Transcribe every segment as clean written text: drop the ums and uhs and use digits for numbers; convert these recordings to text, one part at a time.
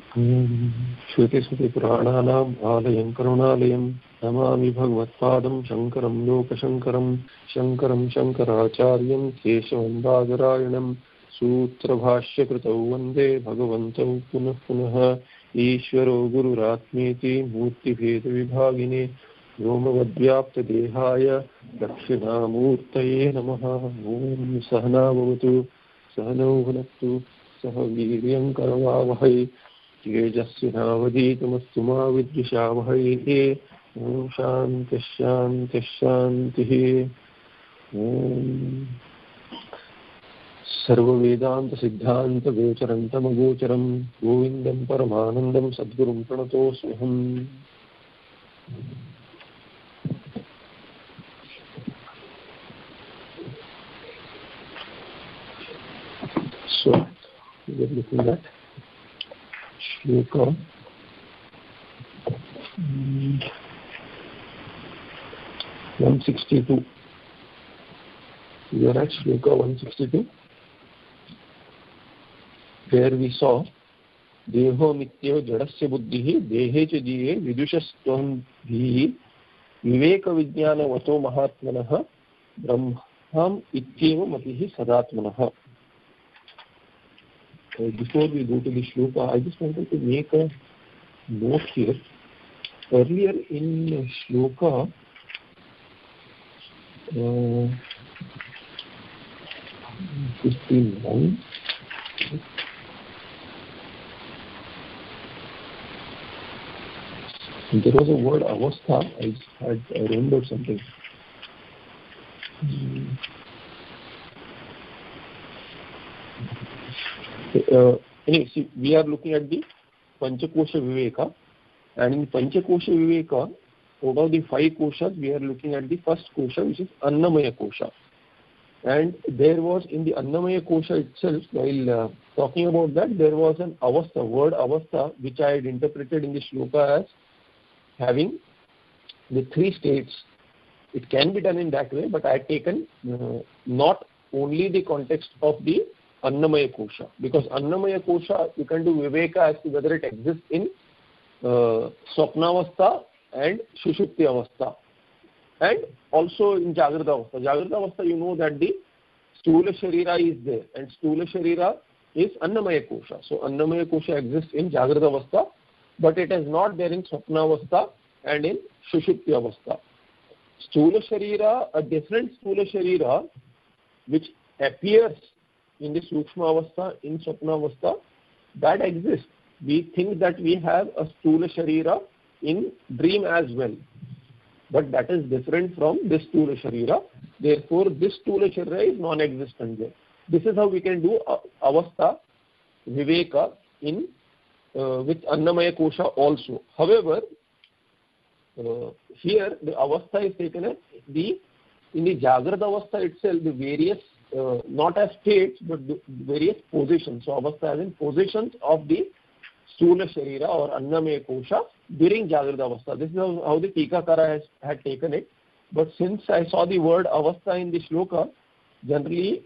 श्रुतिस्मृतिपुराणानाम् आलयं करुणालयं नमामि भगवत्पादं शङ्करं लोकशङ्करं शङ्करं शङ्कराचार्यं केशवं बादरायणं सूत्रभाष्यकृतौ वन्दे भगवन्तौ पुनः पुनः ईश्वरो गुरुरात्मेति मूर्तिभेदविभागिने व्योमवद्व्याप्तदेहाय दक्षिणामूर्तये नमः। ॐ सहना भवतु सहनौ भुनक्तु सह वीर्यं करवावहै तेजस्विनावधीतमस्तु मा विद्विषावहै। ॐ शान्तिः शान्तिः शान्तिः। ॐ सर्ववेदान्तसिद्धान्तगोचरन्तमगोचरं गोविन्दं परमानन्दं सद्गुरुं प्रणतोऽस्म्यहम्। So we are looking at Shloka 162. We are at Shloka 162, where we saw Deho Mityo Jadasya Buddhihi Dehe Cha Jiye Vidushastvam Bhihi Viveka Vijnana Vato Mahatmanaha Brahmam Ityeva Matihi Sadatmanaha. Before we go to the shloka, I just wanted to make a note here. Earlier in shloka 59, there was a word avastha. I had remembered something. Anyway, see, we are looking at the Panchakosha Viveka, and in Panchakosha Viveka, out of the 5 koshas, we are looking at the first kosha, which is Annamaya Kosha. And there was, in the Annamaya Kosha itself, while talking about that, there was an avastha, word avastha, which I had interpreted in the shloka as having the 3 states. It can be done in that way, but I had taken not only the context of the Annamaya Kosha, because Annamaya Kosha you can do Viveka as to whether it exists in Swapnavastha and Sushupti Avastha, and also in Jagrata Avastha. Jagrata Avastha, you know that the Stula Sharira is there, and Stula Sharira is Annamaya Kosha. So Annamaya Kosha exists in Jagrata Avastha, but it is not there in Swapnavastha and in Sushupti Avastha. Stula Sharira, a different Stula Sharira, which appears in the Sukshma Avastha, in Swapna Avastha, that exists. We think that we have a Stula Sharira in dream as well, but that is different from this Stula Sharira. Therefore, this Stula Sharira is non-existent there. This is how we can do Avastha, Viveka in with Annamaya Kosha also. However, here the Avastha is taken as in the Jagrata Avastha itself, the various not as states but the various positions. So avastha as in positions of the Stula Sharira or Annamaya Kosha during Jagrata Avastha. This is how the Tikakara had taken it. But since I saw the word avastha in the shloka, generally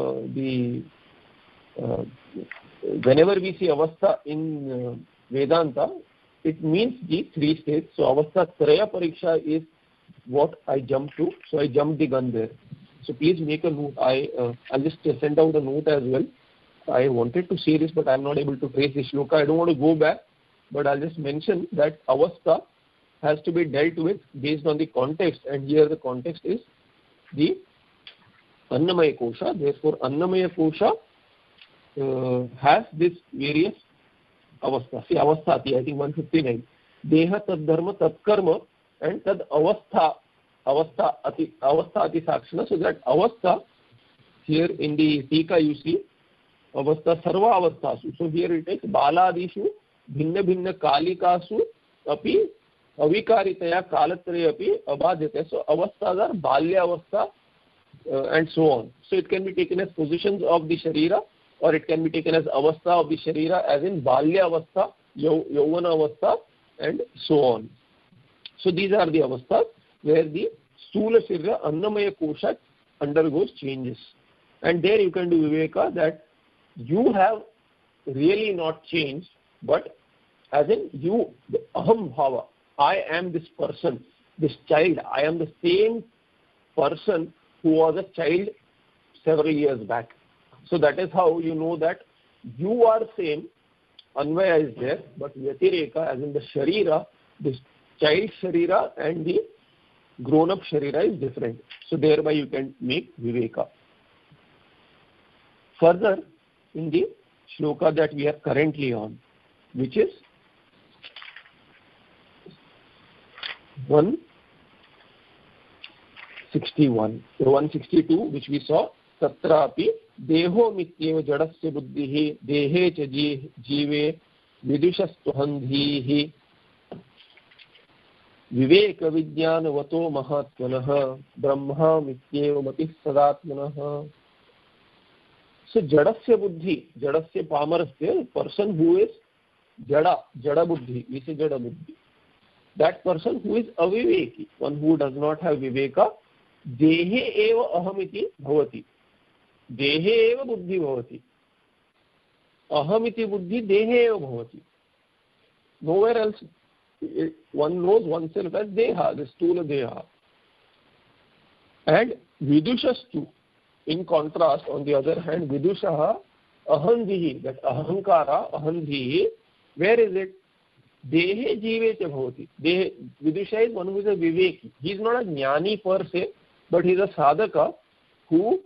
whenever we see avastha in Vedanta, it means the 3 states. So avastha traya pariksha is what I jumped to. So I jumped the gun there. So please make a note. I'll just send out a note as well. I wanted to say this, but I'm not able to trace the shloka. I don't want to go back, but I'll just mention that avastha has to be dealt with based on the context, and here the context is the Annamaya Kosha. Therefore, Annamaya Kosha has this various avastha. See, avasthati, I think 159. Deha tad dharma tad karma and tad avastha. Avastha ati sakshana. So that avastha, here in the Tika you see, avastha sarva avasthasu. So here it takes baladishu bhinna bhinna kalikasu api avikaritaya kalatraya api abadhyate. So avasthas are balya avastha and so on. So it can be taken as positions of the sharira, or it can be taken as avastha of the sharira as in balya avastha, yauvana avastha and so on. So these are the avasthas where the Stula Sharira Annamaya Kosha undergoes changes. And there you can do Viveka that you have really not changed, but as in you, the aham bhava. I am this person, this child. I am the same person who was a child several years back. So that is how you know that you are same. Anvaya is there, but Vyatireka, as in the Sharira, this child Sharira and the grown-up Sharira is different. So thereby you can make Viveka. Further, in the shloka that we are currently on, which is 161, 162, which we saw, Tatrapi Deho Mityeva Jadasya Buddhihi Dehe Cha Jive Vidushasthandhihi Viveka Vijnanavato Mahatmanaha Brahma Mityeva Matih Sadatmanaha. So Jadasya Buddhi, Jadasya Pamarasya, person who is Jada Buddhi, we say Jada Buddhi. That person who is aviveki, one who does not have viveka, dehe eva ahamiti bhavati. Dehe eva buddhi bhavati. Ahamiti buddhi dehe eva bhavati. Nowhere else one knows oneself as deha, the stula deha. And vidushastu, in contrast, on the other hand, vidushaha ahandhihi, that ahankara, ahandhihi, where is it? Dehe jive cha bhavati. Vidusha is one who is a viveki. He is not a jnani per se, but he is a sadhaka who,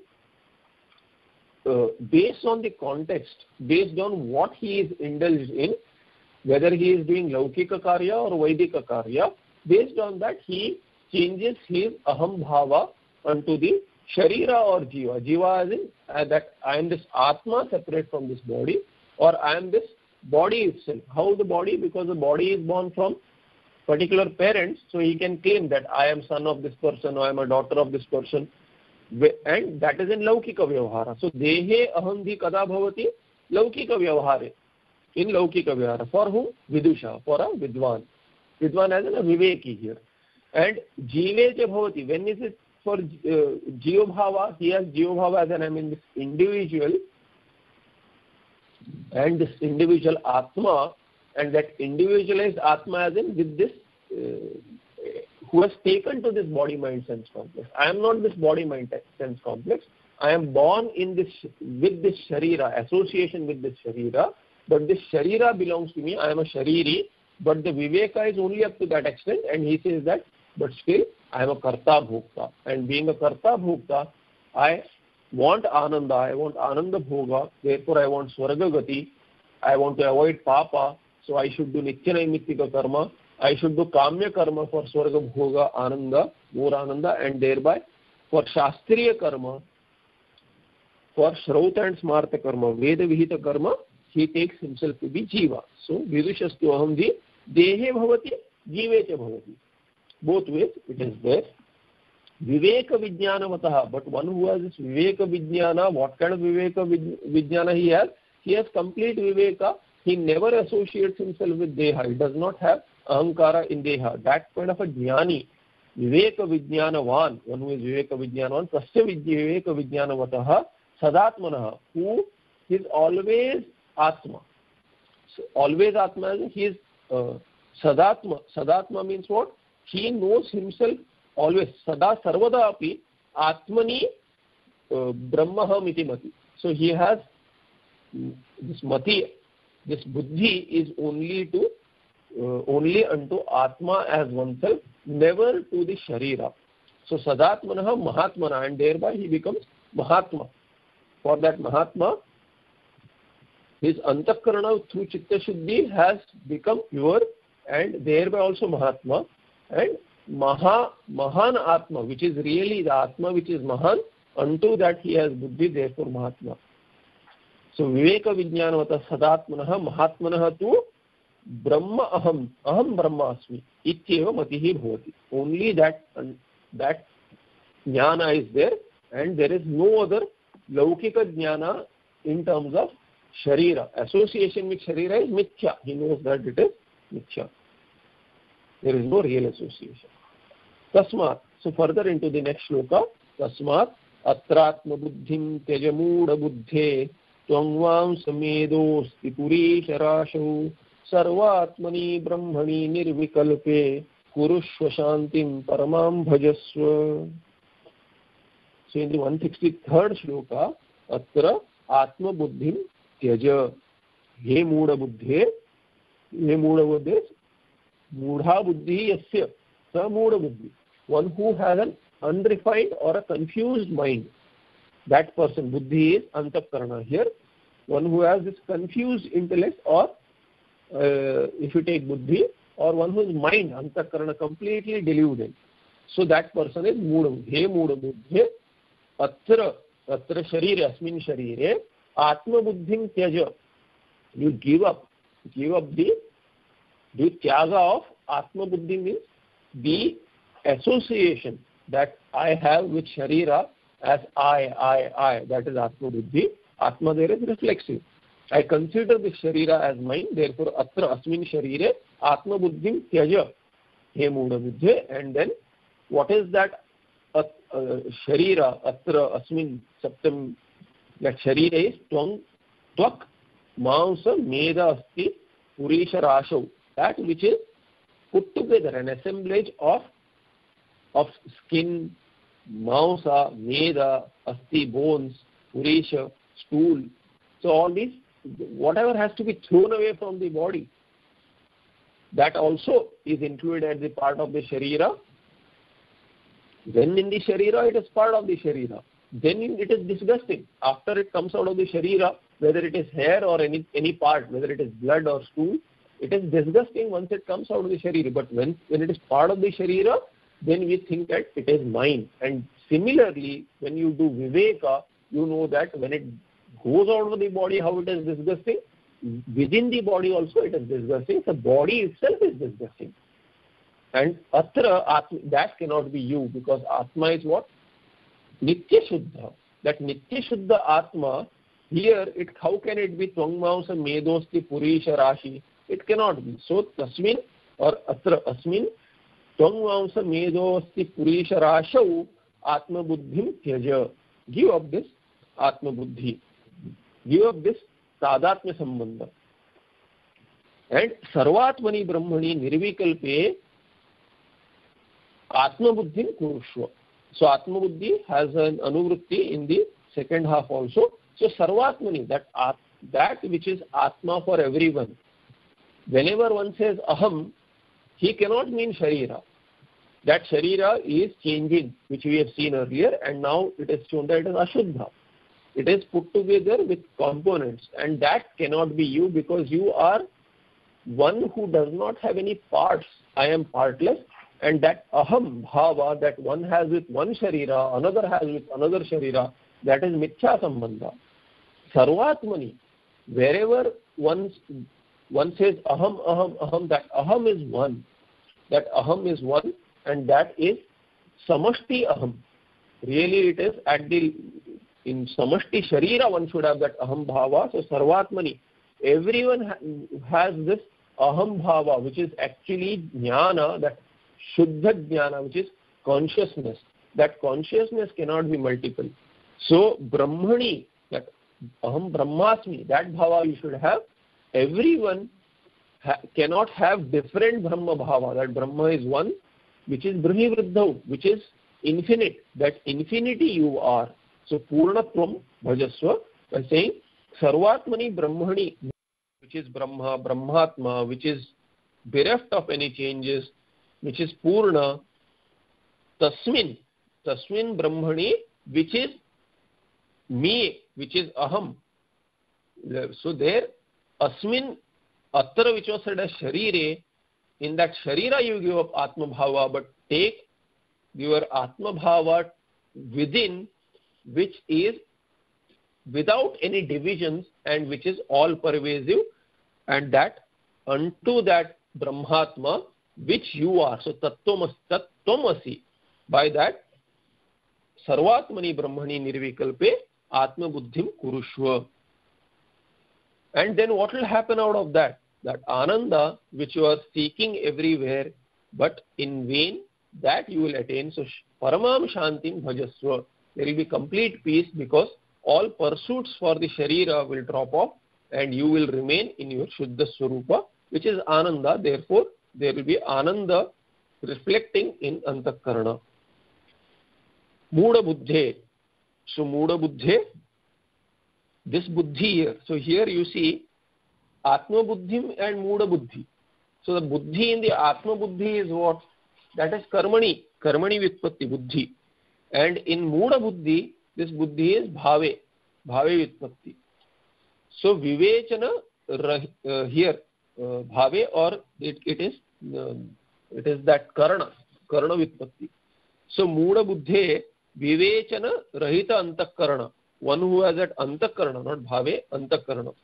based on the context, based on what he is indulged in, whether he is doing laukika karya or vaidika karya, based on that he changes his aham bhava onto the sharira or jiva. Jiva as in that I am this atma separate from this body, or I am this body itself. How the body? Because the body is born from particular parents, so he can claim that I am son of this person, or I am a daughter of this person, and that is in laukika vyavahara. So dehe ahamdhi kada bhavati laukika vyavahare, in laukika vyavahara. For whom? Vidusha, for a vidwan. Vidwan as in a viveki here. And jive cha bhavati, when is it for jiva bhava? He has jiva bhava as in I mean this individual, and this individual atma, and that individualized atma as in with this who has taken to this body mind sense complex. I am not this body mind sense complex. I am born in this with this sharira, association with this sharira, but this sharira belongs to me. I am a shariri, but the viveka is only up to that extent, and he says that but still I am a karta bhokta, and being a karta bhokta, I want ananda, I want ananda bhoga, therefore I want swarga gati, I want to avoid papa, so I should do nitya naimittika karma, I should do kamya karma for swarga bhoga, ananda, more ananda, and thereby for shastriya karma, for shrauta and smarta karma, veda vihita karma, he takes himself to be jiva. So vidushastu ahamji dehe bhavati jive cha bhavati. Both ways it is there. Viveka Vijnanavataha, but one who has this Viveka Vijnana, what kind of Viveka Vijnana he has? He has complete Viveka. He never associates himself with Deha. He does not have Ahankara in Deha. That kind of a Jnani, Viveka Vijnanavan, one who is Viveka Vijnanavan, Tasya Viveka Vijnanavataha, Sadatmanaha, who is always Atma. So, always Atma, he is Sadatma. Sadatma means what? He knows himself always, sada sarvada api atmani brahmaham iti mati. So he has this mati, this buddhi is only to only unto atma as oneself, never to the sharira. So sadatmanaha mahatmana, and thereby he becomes mahatma. For that mahatma, his antakarana through chitta shuddhi has become pure, and thereby also mahatma. And Mahan Atma, which is really the Atma which is Mahan, unto that he has Buddhi, therefore Mahatma. So Viveka Vijnanavata Sadatmanaha Mahatmanaha tu Brahma Aham Brahma Asmi Ityeva Matihi Bhavati. Only that jnana is there, and there is no other Laukika jnana in terms of Sharira. Association with Sharira is Mithya. He knows that it is Mithya. There is no real association. Tasmat. So further into the next shloka. Tasmat atratma buddhim tyajamuda buddhe tvangvam samedosti purisharashu सर्वात्मनि ब्रह्मणि निर्विकल्पे कुरुष्व शांतिं परमां भजस्व. So in the 163rd shloka, atra atma buddhim tyaja. He mooda buddhe, moodha buddhi yasya, sa mooda buddhi. One who has an unrefined or a confused mind. That person, buddhi is antakarana here. One who has this confused intellect, or if you take buddhi, or one whose mind, antakarana, completely deluded. So that person is mooda. He mooda buddhe. Atra sharire, asmin sharire, atma buddhim tyaja. You give up the tyaga of atma buddhi, means the association that I have with sharira as I. That is atma buddhi. Atma there is reflexive. I consider the sharira as mine. Therefore, atra asmin sharire, atma buddhim tyaja. He mooda buddhe. And then, what is that? Sharira, atra, asmin, saptam, that sharira is tvak, mansa, meda, asti, purisha, rashav. That which is put together, an assemblage of skin, mansa, meda, asti, bones, purisha, stool. So all these, whatever has to be thrown away from the body, that also is included as the part of the sharira. Then in the sharira, it is part of the sharira. Then it is disgusting. After it comes out of the sharira, whether it is hair or any part, whether it is blood or stool, it is disgusting once it comes out of the sharira. But when it is part of the sharira, then we think that it is mine. And similarly, when you do viveka, you know that when it goes out of the body, how it is disgusting. Within the body also it is disgusting. The body itself is disgusting. And atra, atma, that cannot be you, because atma is what? Nitya Shuddha. That Nitya Shuddha atma, here, how can it be tvangmausa medosti purisha rashi? It cannot be. So, tasmin or atra asmin, tvangmausa medosti purisha rashav atma buddhim tyaja. Give up this atma buddhi. Give up this tadatmya sambandha. And sarvatmani brahmani nirvikalpe Atma buddhi kurushva. So Atma buddhi has an anuvritti in the second half also. So sarvatmani, that which is Atma for everyone. Whenever one says aham, he cannot mean sharira. That sharira is changing, which we have seen earlier, and now it is shown that it is ashuddha. It is put together with components, and that cannot be you, because you are one who does not have any parts. I am partless. And that aham bhava that one has with one sharira, another has with another sharira, that is mithya sambandha. Sarvatmani, wherever one says aham, that aham is one. That aham is one, and that is samashti aham. Really it is in samashti sharira one should have that aham bhava. So sarvatmani, everyone has this aham bhava, which is actually jnana, that Shuddha Jnana, which is consciousness. That consciousness cannot be multiple. So, Brahmani, that Aham Brahmasmi, that bhava you should have. Everyone cannot have different Brahma bhava. That Brahma is one, which is Brahmi Vriddhau, which is infinite. That infinity you are. So, Purnatvam Bhajasva, by saying Sarvatmani Brahmani, which is Brahma, Brahmatma, which is bereft of any changes, which is Purna, Tasmin Brahmani, which is me, which is Aham. So there, Asmin, Atra, which was said as Sharire, in that Sharira you give up Atma Bhava, but take your Atma Bhava within, which is without any divisions and which is all pervasive, and that unto that Brahmatma, which you are. So tattvamasi. By that, sarvatmani brahmani nirvikalpe atma buddhim kurushva. And then what will happen out of that? That ananda, which you are seeking everywhere, but in vain, that you will attain. So paramam shantim bhajasva. There will be complete peace, because all pursuits for the sharira will drop off, and you will remain in your Shuddha Swarupa, which is ananda. Therefore there will be ananda reflecting in antakarana. Muda buddhe. So muda buddhe, this buddhi here. So here you see atma buddhim and muda buddhi. So the buddhi in the atma buddhi is what? That is karmani vitpatti buddhi. And in muda buddhi, this buddhi is bhave vitpatti. So vivechana here bhave, or it is that karana vitpatti. So muda buddhe vivechana rahita antakarana, one who has that antakarana, not bhave, antakarana.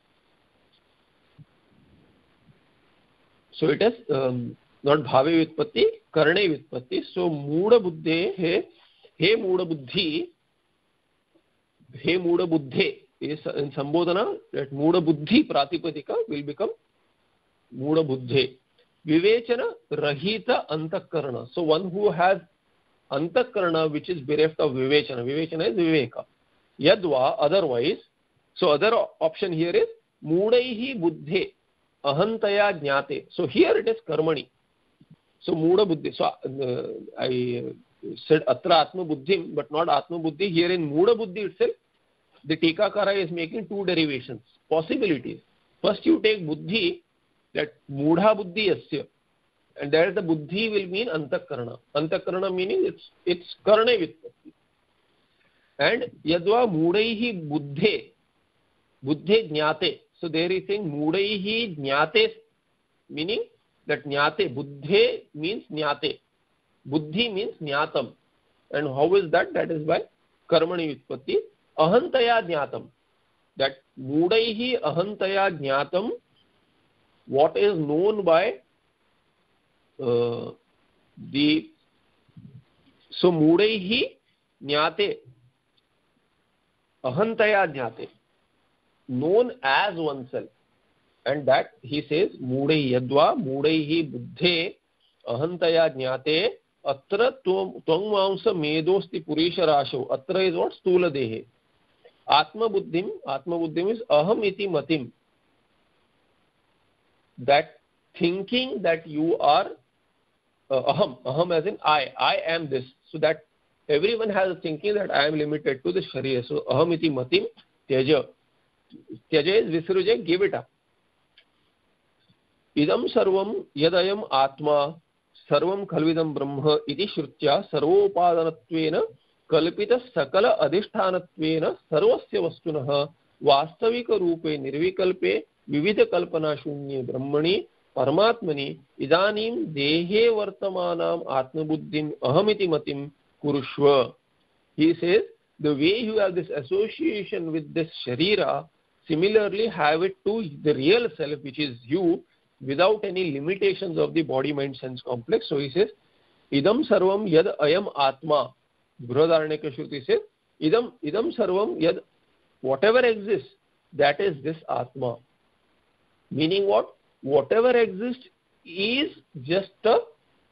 So it is not bhave vitpatti, karane vitpatti. So muda buddhe he muda buddhi, he muda buddhe is in sambodhana, that muda buddhi pratipadika will become muda buddhe. Vivechana rahita antakarana. So one who has antakarana which is bereft of vivechana. Vivechana is viveka. Yadva, otherwise. So other option here is mudaihi buddhe ahantaya jnate. So here it is karmani. So muda buddhi. So I said atra atma buddhim, but not atma buddhi. Here in muda buddhi itself, the Tikakara is making two derivations, possibilities. First you take buddhi, that mudha buddhi asya, and there the buddhi will mean antakarana. Antakarana meaning it's karane vitpatti. And yadva mudaihi buddhe jnate. So there is saying mudaihi jnate, meaning that jnate, buddhe means jnate, buddhi means jnatam. And how is that? That is by karmani vitpatti. Ahantaya jnatam, that mudaihi ahantaya jnatam, what is known by so mudaihi jnate, ahantaya jnate, known as oneself. And that he says mudaihi yadva mudaihi buddhe ahantaya jnate atra tvang mamsa medosti purisha rasho. Atra is what? Stula dehe. Atma buddhim is aham iti matim, that thinking that you are aham as in I am this. So that everyone has a thinking that I am limited to the Sharira. So aham iti matim tyaja. Tyaja is visruja, give it up. Idam sarvam yadayam atma sarvam khalvidam brahma iti shrutya sarvopadanatvena kalpita sakala adhisthanatvena sarvasya vastunah vastavika rupe nirvikalpe vividha kalpana shunye brahmani paramatmani idanim dehe vartamanam atmabuddhim ahamiti matim kurushva. He says the way you have this association with this sharira, similarly have it to the real self, which is you, without any limitations of the body mind sense complex. So he says idam sarvam yad ayam atma. Brihadaranyaka Shruti says idam sarvam yad, whatever exists, that is this atma. Meaning what? Whatever exists is just a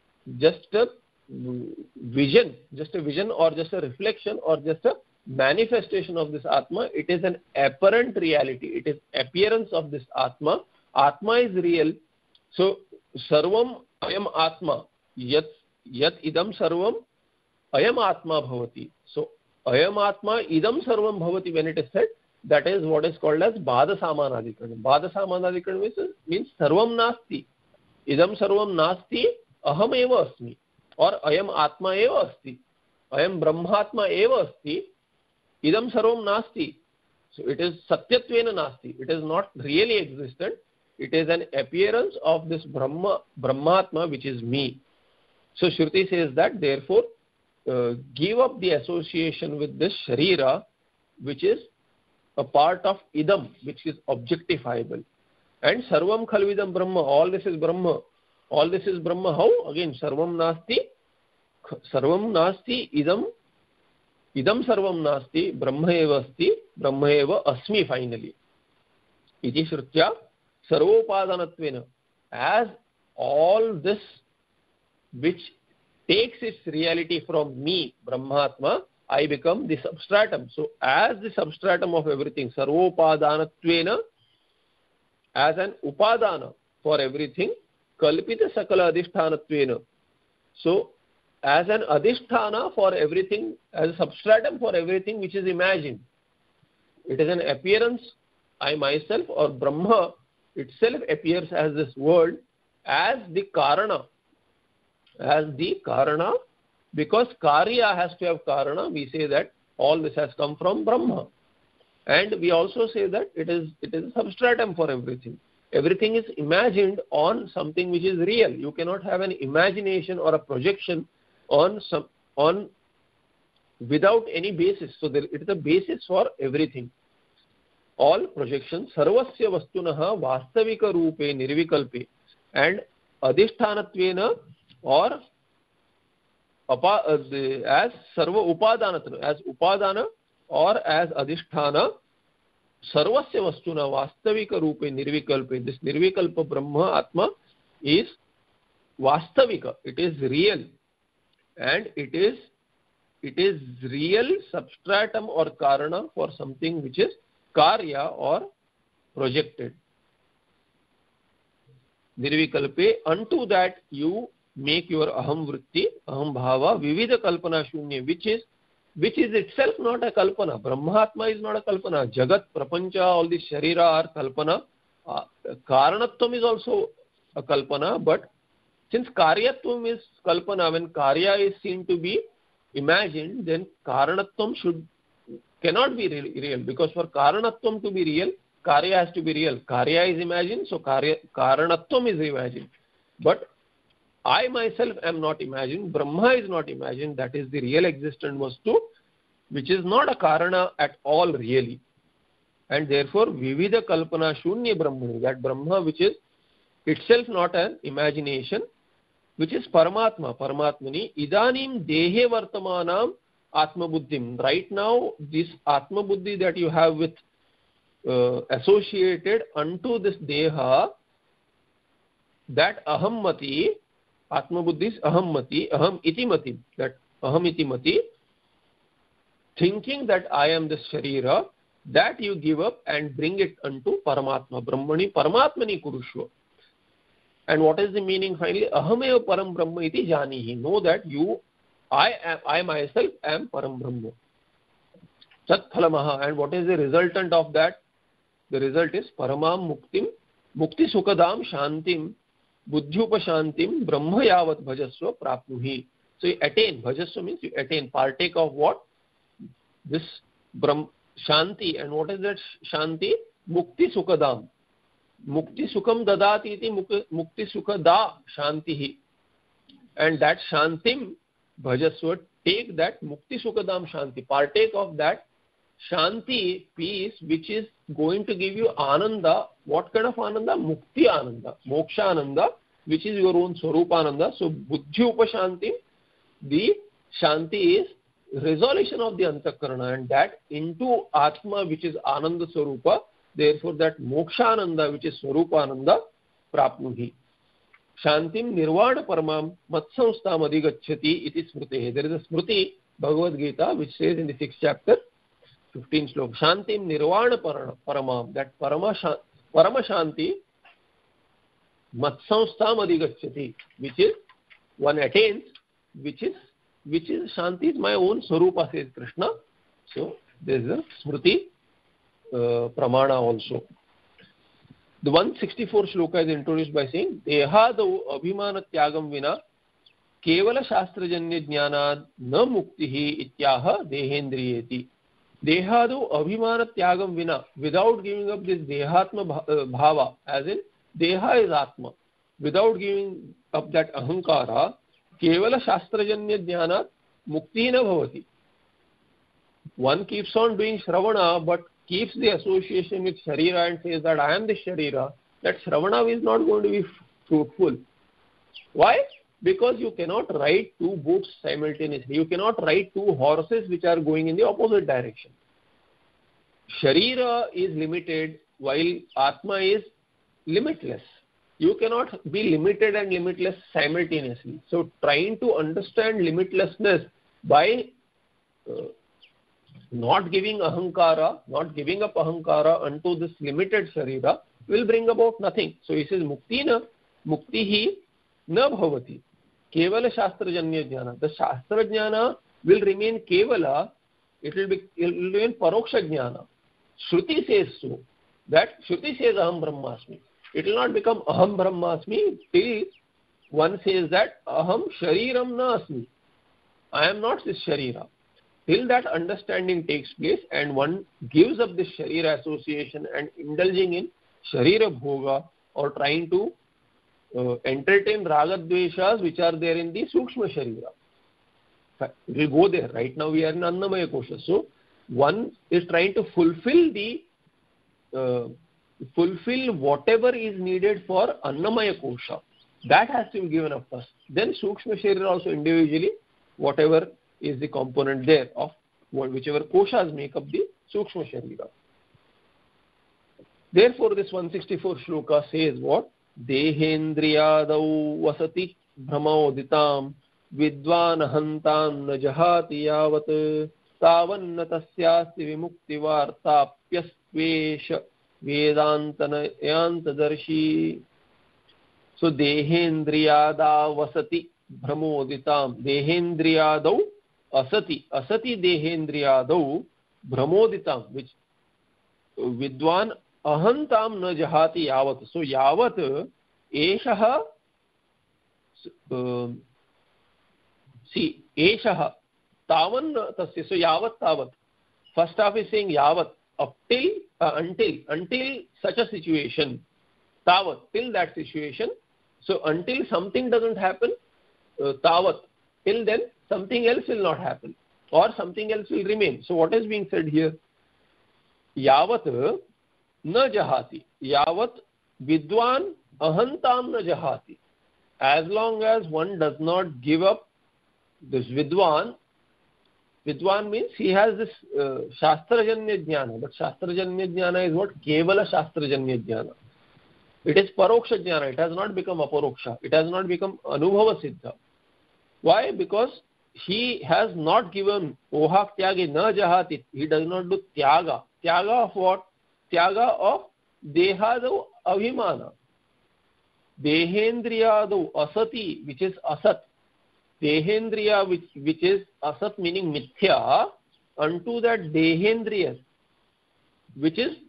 vision, or just a reflection, or just a manifestation of this atma. It is an apparent reality. It is appearance of this atma. Atma is real. So sarvam ayam atma, yat idam sarvam ayam atma bhavati. So ayam atma idam sarvam bhavati, when it is said, that is what is called as bada samanadikaran. Bada samanadikaran means sarvam nasti, idam sarvam nasti, aham eva asmi, or ayam atma eva asti, ayam brahmatma eva asti, idam sarvam nasti. So it is satyatvena nasti. It is not really existent. It is an appearance of this brahmatma, which is me. So Shruti says that therefore give up the association with this sharira, which is a part of idam, which is objectifiable. And sarvam khalvidam brahma, all this is brahma. All this is brahma. How? Again, sarvam nasti, idam sarvam nasti, brahma eva asti, brahma eva asmi finally. Iti shrutya sarvopadanatvena. As all this which takes its reality from me, Brahmatma, I become the substratum. So as the substratum of everything, sarvopadanatvena, as an upadana for everything, kalpita sakala adhishthanatvena. So as an adhisthana for everything, as a substratum for everything which is imagined. It is an appearance, I myself or Brahma itself appears as this world, as the Karana. As the Karana, because Karya has to have Karana, we say that all this has come from Brahma. And we also say that it is a substratum for everything. Everything is imagined on something which is real. You cannot have an imagination or a projection on without any basis. So it is a basis for everything. All projections, sarvasya vastunaha vastavika rupe nirvikalpe, and adhisthanatvena or as sarva upadanatana, as upadana or as adhisthana, sarvasya vastuna vastavika rupe nirvikalpe. This nirvikalpa Brahma Atma is vastavika, it is real, and it is real substratum or karana for something which is karya or projected. Nirvikalpe, unto that you make your aham vritti, aham bhava, vividha kalpana shunya, which is itself not a kalpana. Brahmatma is not a kalpana. Jagat, prapancha, all the sharira are kalpana. Karanatvam is also a kalpana, but since karyatvam is kalpana, when karya is seen to be imagined, then karanatvam cannot be real, because for karanatvam to be real, karya has to be real. Karya is imagined, so karanatvam is imagined. But I myself am not imagined, Brahma is not imagined, that is the real existent vastu, which is not a karana at all really. And therefore, vividha kalpana shunya brahmani, that Brahma which is itself not an imagination, which is Paramatma, Paramatmani, idanim dehe vartamanam atma buddhim. Right now, this atma buddhi that you have with associated unto this deha, that ahammati, atma buddhi is ahammati, aham iti mati, that aham iti mati, thinking that I am this sharira, that you give up and bring it unto Paramatma, Brahmani, Paramatmani kurushva. And what is the meaning finally? Ahameva param brahma iti janihi. Know that I myself am param brahma. Sat phalamaha. And what is the resultant of that? The result is paramam muktim, mukti sukadam shantim, buddhyupashantim, brahma yavat bhajasva prapnuhi. So you attain, bhajasva means you attain, partake of what? This shanti. And what is that shanti? Mukti sukadam. Mukti sukham dadati iti mukti sukha da shantihi. And that shantim bhajasva, take that mukti sukhadam shanti, partake of that shanti, peace, which is going to give you ananda. What kind of ananda? Mukti ananda, moksha ananda, which is your own swarupa ananda. So buddhi upashanti, the shanti is resolution of the antakarana, and that into atma, which is ananda swarupa. Therefore, that mokshananda, which is swarupananda, prapnuhi. Shantim nirvana paramam matsamstam adhigacchati iti smrute. There is a smriti, Bhagavad Gita, which says in the 6th chapter, 15th slok, Shantim nirvana paramam, that parama shanti, matsamstam adhigacchati, which is one attains, which is shanti is my own swarupa, says Krishna. So there is a smriti pramana also. The 164 shloka is introduced by saying dehadau abhimana tyagam vina kevala shastrajanya jnanad na muktihi ityaha dehendriyeti. Dehadau abhimana tyagam vina, without giving up this dehatma bhava, as in deha is atma, without giving up that ahankara, kevala shastrajanya jnanad mukti na bhavati. One keeps on doing shravana but keeps the association with sharira and says that I am the sharira, that shravana is not going to be fruitful. Why? Because you cannot ride two books simultaneously. You cannot ride two horses which are going in the opposite direction. Sharira is limited while Atma is limitless. You cannot be limited and limitless simultaneously. So trying to understand limitlessness by not giving ahankara, not giving up ahankara unto this limited sharira, will bring about nothing. So he says muktihi na bhavati. Kevala shastrajanya jnana. The shastra jnana will remain kevala. It will remain paroksha jnana. Shruti says so. That Shruti says aham brahmasmi. It will not become aham brahmasmi till one says that aham shariram na asmi. I am not this sharira. Till that understanding takes place and one gives up this sharira association and indulging in sharira bhoga or trying to entertain raga dveshas which are there in the sukshma sharira. We will go there. Right now we are in Annamaya Kosha. So one is trying to fulfill whatever is needed for Annamaya Kosha. That has to be given up first. Then Sukshma Sharira also individually, whatever is the component there of whichever koshas make up the Sukshma Sharira. Therefore this 164 shloka says what? Dehendriyadau vasati brahmauditam vidvan hantam na jahati yavat tavanna tasyasti vimukti vartapyaspesha vedantanayantadarshi. So dehendriyada vasati brahmoditam. Dehendriyadau asati. Asati dehendriyadau brahmoditam, which vidwan ahantam na jahati yavat. So yavat eshaha eshaha tavan tasya. So yavat tavat. First half is saying yavat, up till until such a situation. Tavat, till that situation. So until something doesn't happen, tavat, till then something else will not happen or something else will remain. So what is being said here? Yavat na jahati. Yavat vidwan ahantam na jahati. As long as one does not give up this vidwan means he has this shastrajanya jnana. But shastrajanya jnana is what? Kevala shastrajanya jnana. It is paroksha jnana. It has not become aparoksha. It has not become anubhava siddha. Why? Because he has not given ohak tyagi na jahati. He does not do tyaga. Tyaga of what? Tyaga of dehadu abhimana. Dehendriyadu asati, which is asat. Dehendriya, which is asat meaning mithya, unto that dehendriya, which is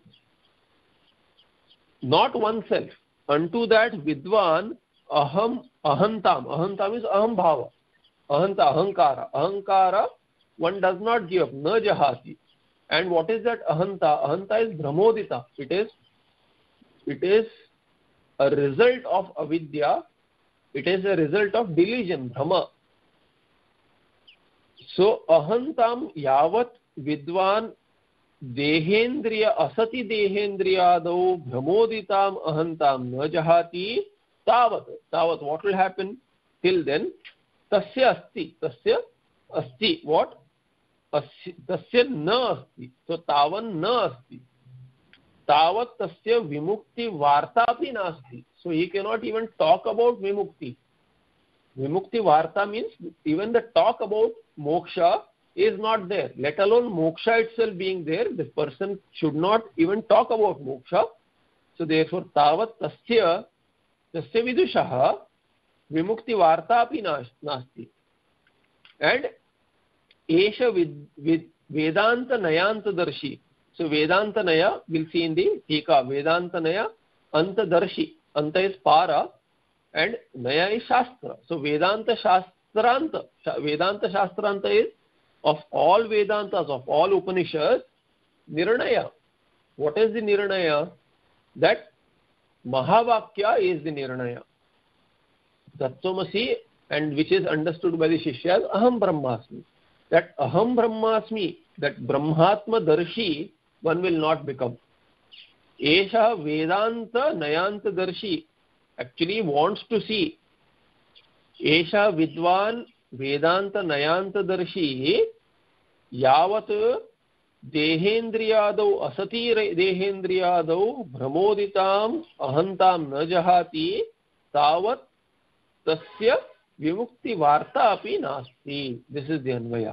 not oneself, unto that vidwan ahantam is aham bhava, ahankara one does not give up, na jahati. And what is that ahanta is brahmodita. It is a result of avidya. It is a result of delusion, brahma. So ahantam yavat vidwan dehendriya asati dehendriyadau brahmoditam ahantam na jahati tavat. What will happen? Till then tasya asti. What? Tasya na asti. So tavan na asti. Tavat tasya vimukti vartapi nasti. So he cannot even talk about vimukti. Vimukti varta means even the talk about moksha is not there. Let alone moksha itself being there, the person should not even talk about moksha. So therefore tavat tasya vidushaha vimukti varta api nasti. And esha vedanta nayanta darshi. So vedanta naya we'll see in the tika. Vedanta naya anta darshi. Anta is para and naya is shastra. So vedanta shastranta is of all vedantas, of all Upanishads, nirnaya. What is the nirnaya? That mahavakya is the nirnaya. Tattvamasi, and which is understood by the Shishyas, aham brahmasmi. That aham brahmasmi, that brahmatma darshi, one will not become. Esha vedanta nayanta darshi actually wants to see. Esha vidwan vedanta nayanta darshi yavat dehendriyadau asati dehendriyadau brahmoditam ahantam na jahati tavat tasya vimukti varta api nasti. This is the Anvaya.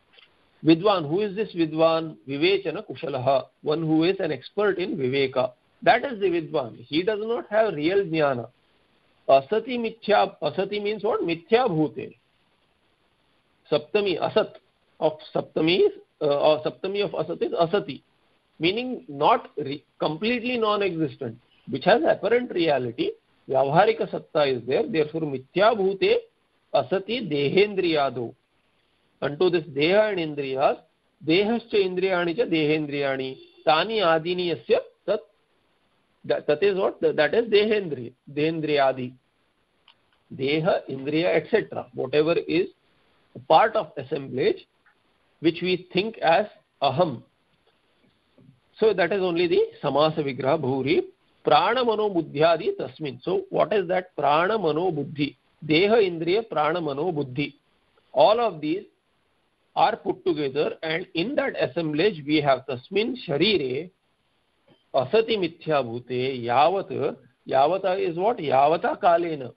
Vidwan, who is this Vidwan? Vivechana Kushalaha, one who is an expert in Viveka. That is the Vidwan. He does not have real jnana. Asati mithya. Asati means what? Mithya bhute. Saptami, asat of Saptami or Saptami of asat is asati, meaning not completely non-existent, which has apparent reality. Vyavaharika satta is there. Therefore, mithya bhute asati dehendriyado. Unto this deha and indriyas, dehascha indriyani cha dehendriyani, tani adini yasya that is what? That is dehendriya, dehendriyadi. Deha, indriya, etc. Whatever is part of assemblage which we think as aham. So that is only the samasa vigraha bhuri. Prana mano buddhyadi tasmin. So what is that? Prana mano buddhi. Deha, indriya, prana mano buddhi. All of these are put together, and in that assemblage we have tasmin sharire asati mithya bhute yavat. Yavata is what? Yavata kalena.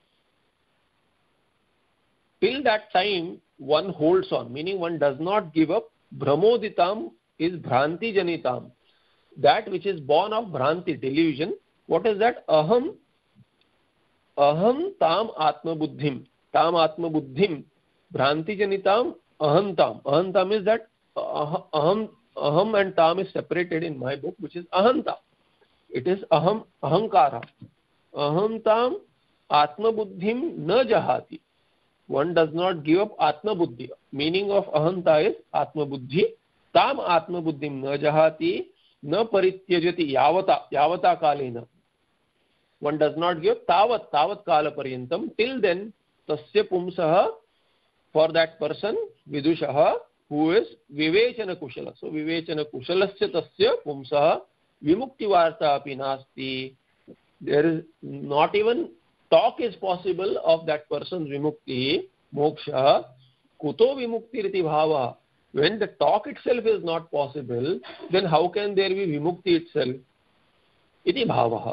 Till that time one holds on, meaning one does not give up. Brahmoditam is bhranti janitam, that which is born of bhranti, delusion. What is that? Aham tam atma buddhim. Tam atma buddhim bhranti janitam ahantam. Ahantam is that aham and tam is separated in my book, which is ahanta. It is ahankara. Aham tam atma buddhim na jahati. One does not give up atma buddhi. Meaning of ahanta is atma buddhi. Tam atma buddhim na jahati na parityajati yavata kalena. One does not give tavat kala paryantam. Till then, tasya pumsaha, for that person, vidushaha, who is vivechana kushala. So vivechana kushalasya tasya pumsaha vimukti varta api nasti. There is not even talk is possible of that person's vimukti, moksha. Kuto vimukti riti bhava. When the talk itself is not possible, then how can there be vimukti itself? Iti bhavaha.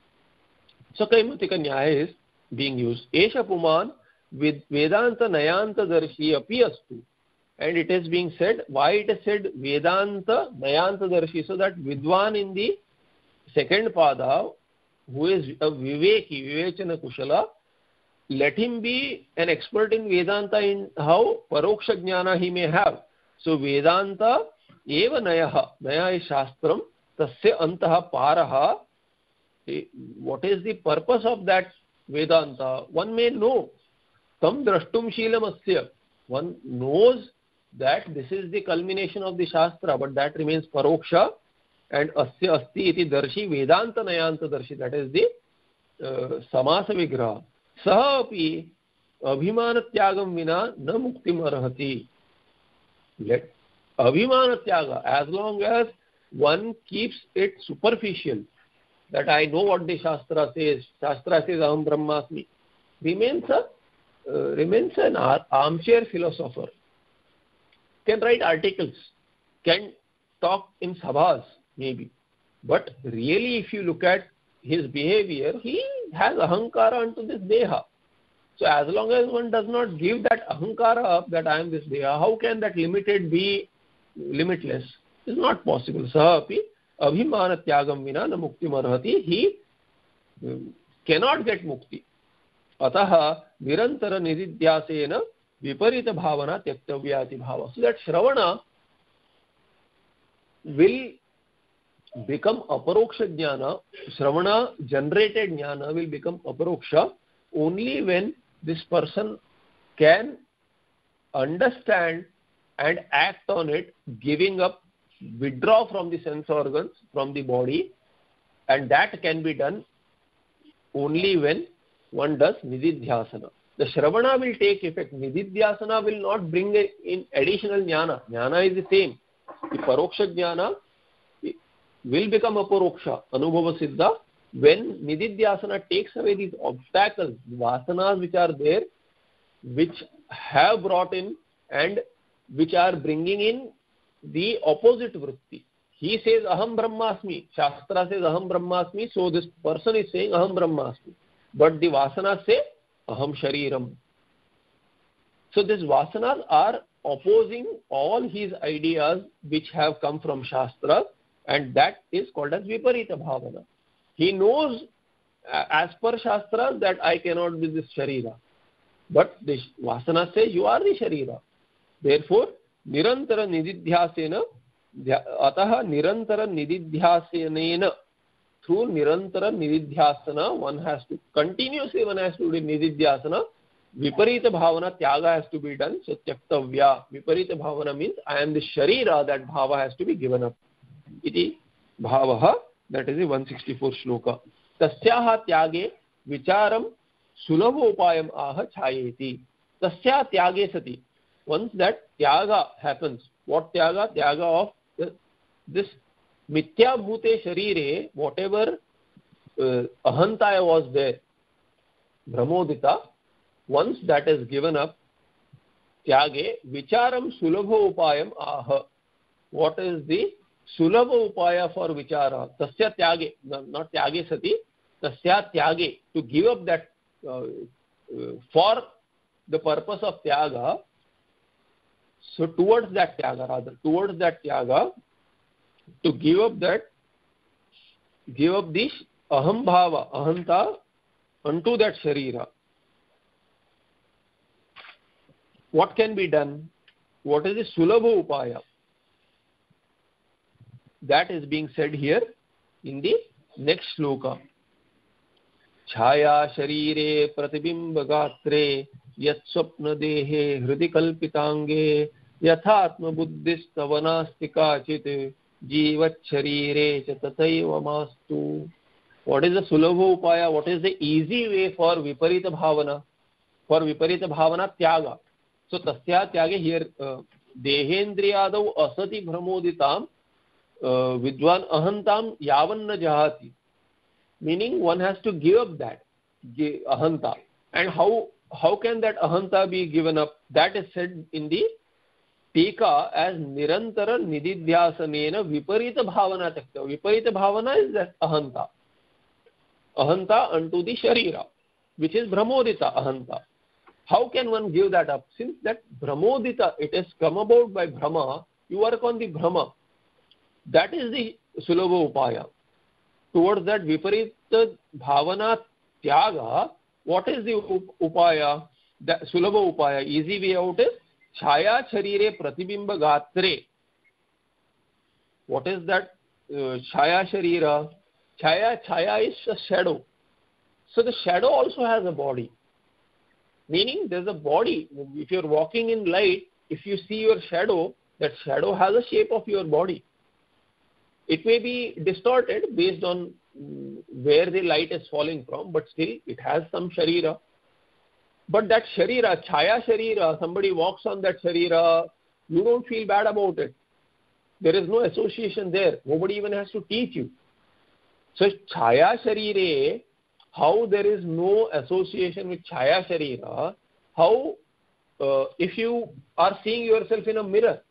So Kaimutika Nyaya is being used. Esha Puman with Vedanta Nayanta Darshi api astu. And it is being said, why it is said Vedanta Nayanta Darshi? So that Vidwan in the second pada, who is a Viveki, Vivechana Kushala, let him be an expert in Vedanta in how Paroksha Jnana he may have. So Vedanta eva Nayaha. Naya is Shastram. Tasya Antaha Paraha. What is the purpose of that Vedanta? One may know. Tam drashtum sheelam asya. One knows that this is the culmination of the Shastra, but that remains Paroksha. And asya asti iti darshi Vedanta Nayanta darshi. That is the samasa vigraha. Saha api abhimana tyagam vina na muktim arhati. Let abhimana tyaga, as long as one keeps it superficial, that I know what the Shastra says Aham Brahmasmi, remains an armchair philosopher. Can write articles, can talk in sabhas maybe, but really if you look at his behavior, he has ahankara unto this deha. So as long as one does not give that ahankara up, that I am this deha, how can that limited be limitless? It is not possible. Sahapi abhimana tyagam vina na mukti marhati. He cannot get mukti. Ataha nirantara nididhyasena viparita bhavana tyaktavyati bhava. So that Shravana will become aparoksha jnana. Shravana generated jnana will become aparoksha only when this person can understand and act on it, giving up, withdraw from the sense organs, from the body, and that can be done only when one does nididhyasana. The Shravana will take effect. Nididhyasana will not bring in additional jnana. Jnana is the same. The paroksha jnana will become aparoksha, anubhava siddha, when nididhyasana takes away these obstacles, the vasanas which are there, which have brought in and which are bringing in the opposite vritti. He says aham brahmasmi, Shastra says aham brahmasmi, so this person is saying aham brahmasmi, but the vasanas say aham shariram. So these vasanas are opposing all his ideas which have come from Shastra, and that is called as Viparita Bhavana. He knows as per Shastra that I cannot be this Sharira, but this Vasana says you are the Sharira. Therefore, Nirantara Nididhyasena, Ataha Nirantara Nididhyasenena, through Nirantara Nididhyasana, one has to do Nididhyasana. Viparita Bhavana, Tyaga has to be done. So, Tyaktavya. Viparita Bhavana means I am the Sharira, that Bhava has to be given up. Iti Bhavaha, that is the 164 shloka. Tasyaha Tyage Vicharam Sulabha Upayam Aha Chayeti. Tasya Tyage Sati. Once that Tyaga happens, what Tyaga? Tyaga of this Mithya Bhute Sharire, whatever Ahantaya was there, Brahmodita, once that is given up, Tyage Vicharam Sulabha Upayam Aha. What is the Sulabha Upaya for Vichara? Tasya Tyage, not Tyage Sati, Tasya Tyage, to give up that for the purpose of Tyaga. So towards that Tyaga, to give up this Aham Bhava, Ahanta, unto that Sharira. What can be done? What is the Sulabha Upaya? That is being said here in the next sloka. Chhaya Sharire Pratibimba Gatre Yat Swapna Dehe Hridi Kalpitange Yathatma Buddhistavanastika Chit Jivat Sharire Chatataiva Mastu. What is the Sulabha Upaya? What is the easy way for Viparita Bhavana? For Viparita Bhavana Tyaga. So Tasya Tyage here Dehendriyadav Asati Brahmoditam Vidwan Ahantam Yavanna Jahati. Meaning one has to give up that Ahanta. And how can that Ahanta be given up? That is said in the Tika as Nirantara Nididhyasanena Viparita Bhavana Takta. Viparita Bhavana is that Ahanta. Ahanta unto the Sharira, which is Brahmodita Ahanta. How can one give that up? Since that Brahmodita, it has come about by Brahma, you work on the Brahma. That is the Sulabha Upaya. Towards that Viparita Bhavana Tyaga, what is the Upaya? The Sulabha Upaya, easy way out is Chhaya Sharire Pratibimba Gatre. What is that Chhaya Sharira? Chhaya is a shadow. So the shadow also has a body. Meaning there's a body. If you're walking in light, if you see your shadow, that shadow has a shape of your body. It may be distorted based on where the light is falling from, but still it has some Sharira. But that Sharira, Chhaya Sharira, somebody walks on that Sharira, you don't feel bad about it. There is no association there. Nobody even has to teach you. So Chhaya Sharire, how there is no association with Chhaya Sharira, how if you are seeing yourself in a mirror,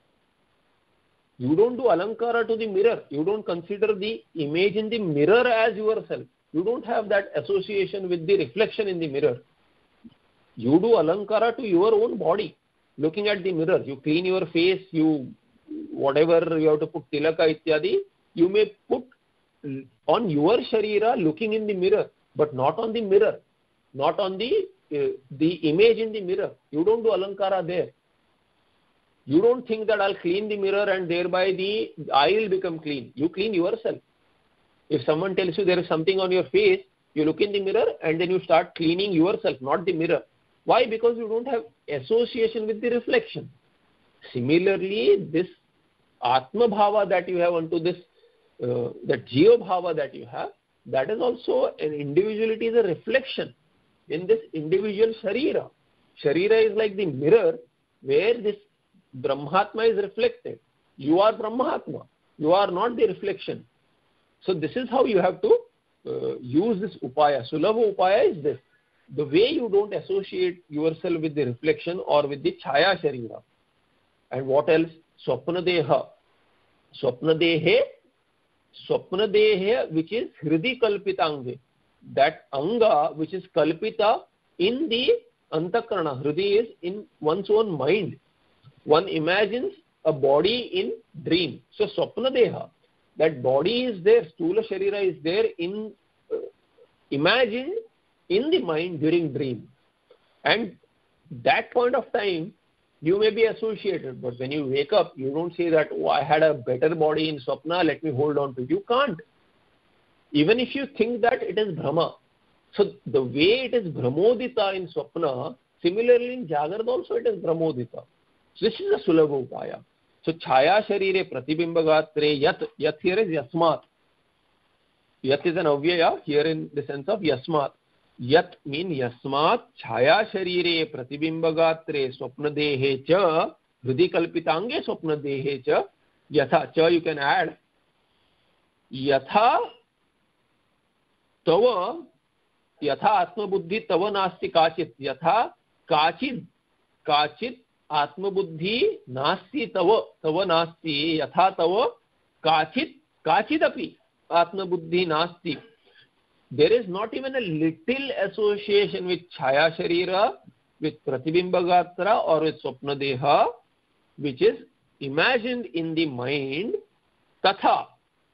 you don't do alankara to the mirror. You don't consider the image in the mirror as yourself. You don't have that association with the reflection in the mirror. You do alankara to your own body. Looking at the mirror, you clean your face, whatever you have to put tilaka ityadi, you may put on your sharira looking in the mirror, but not on the mirror, not on the image in the mirror. You don't do alankara there. You don't think that I'll clean the mirror and thereby the eye will become clean. You clean yourself. If someone tells you there is something on your face, you look in the mirror and then you start cleaning yourself, not the mirror. Why? Because you don't have association with the reflection. Similarly, this Atma Bhava that you have onto this, that Jiva Bhava that you have, that is also an individuality, is a reflection in this individual Sharira. Sharira is like the mirror where this Brahmatma is reflected. You are Brahmatma. You are not the reflection. So this is how you have to use this upaya. Sulabha upaya is this. The way you don't associate yourself with the reflection or with the Chhaya Sharira. And what else? Swapnadeha. Swapnadehe, which is Hridi Kalpitange. That Anga which is Kalpita in the Antakarana. Hridi is in one's own mind. One imagines a body in dream. So Swapnadeha. that body is there, Sthula Sharira is there in imagined in the mind during dream. And that point of time, you may be associated, but when you wake up, you don't say that, oh, I had a better body in Swapna, let me hold on to it. You can't. Even if you think that it is Brahma. So the way it is Brahmodita in Swapna, similarly in Jagrata also it is Brahmodita. So this is a Sulabha Upaya. So Chaya Sharire Pratibimba Yat here is Yasmat. Yat is an avyaya here in the sense of Yasmat. Yat mean Yasmat Chaya Sharire Pratibimba Swapna Dehe Cha Hridi Kalpitange Swapna Dehe Cha Yatha Cha you can add Yatha Tava Yatha Atma Buddhi Tava Nasti Kachit Yatha Kachit Atma Buddhi Nasti Tava Nasti Yatha Tava Kachidapi Atma Buddhi Nasti. There is not even a little association with Chaya Sharira, with Pratibimba Gatra or with Swapna Deha, which is imagined in the mind. Tatha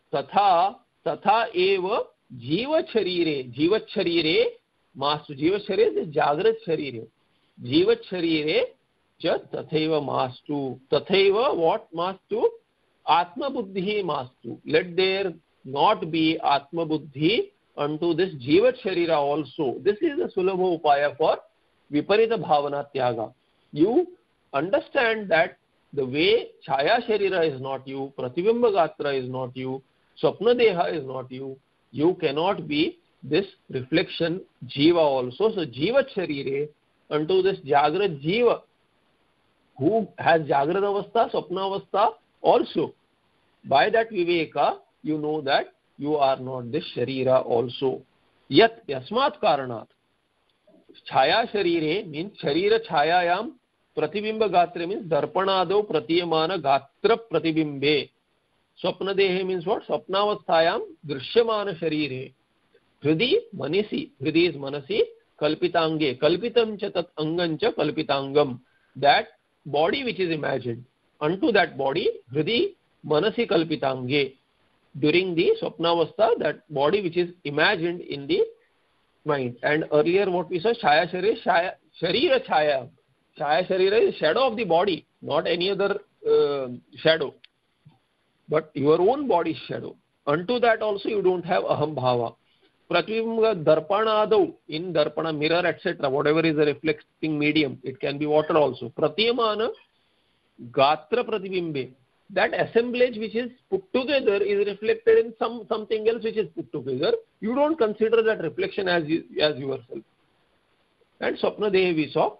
eva Jiva Sharire Mastu. Jiva Sharire is Jagrat Sharire. Jiva Sharire cha Tathaiva Mastu. Tathaiva what Mastu? Atma Buddhi Mastu. Let there not be Atma Buddhi unto this Jivat Sharira also. This is the Sulabha Upaya for Viparita Bhavana Tyaga. You understand that the way Chaya Sharira is not you, Pratibimba Gatra is not you, Swapna Deha is not you, you cannot be this reflection Jiva also. So Jivat Sharire unto this Jagrat Jiva who has Jagrat Avastha, Swapna Avastha also. By that Viveka, you know that you are not this Sharira also. Yat Yasmat Karanat. Chaya Sharire means Sharira Chayayam Pratibimba Gatra means Darpanado Pratiyamana Gatra Pratibimbe. Swapna Dehe means what? Swapnavasthayam Drishyamana Sharire. Hridi Manisi. Hridi is Manasi. Kalpitange. Kalpitam cha tat angancha kalpitangam. That body which is imagined. Unto that body, Hridi Manasi Kalpitange. During the Swapnavastha, that body which is imagined in the mind. And earlier what we saw, Chaya Sharira, Sharira Chaya. Chaya Sharira is shadow of the body, not any other shadow, but your own body's shadow. Unto that also you don't have Aham Bhava. Pratibimba Darpana Adau, in Darpana, mirror, etc., whatever is a reflecting medium, it can be water also. Pratiyamana Gatra Pratibimbe. That assemblage which is put together is reflected in something else which is put together. You don't consider that reflection as yourself. And Swapna Dehe we saw.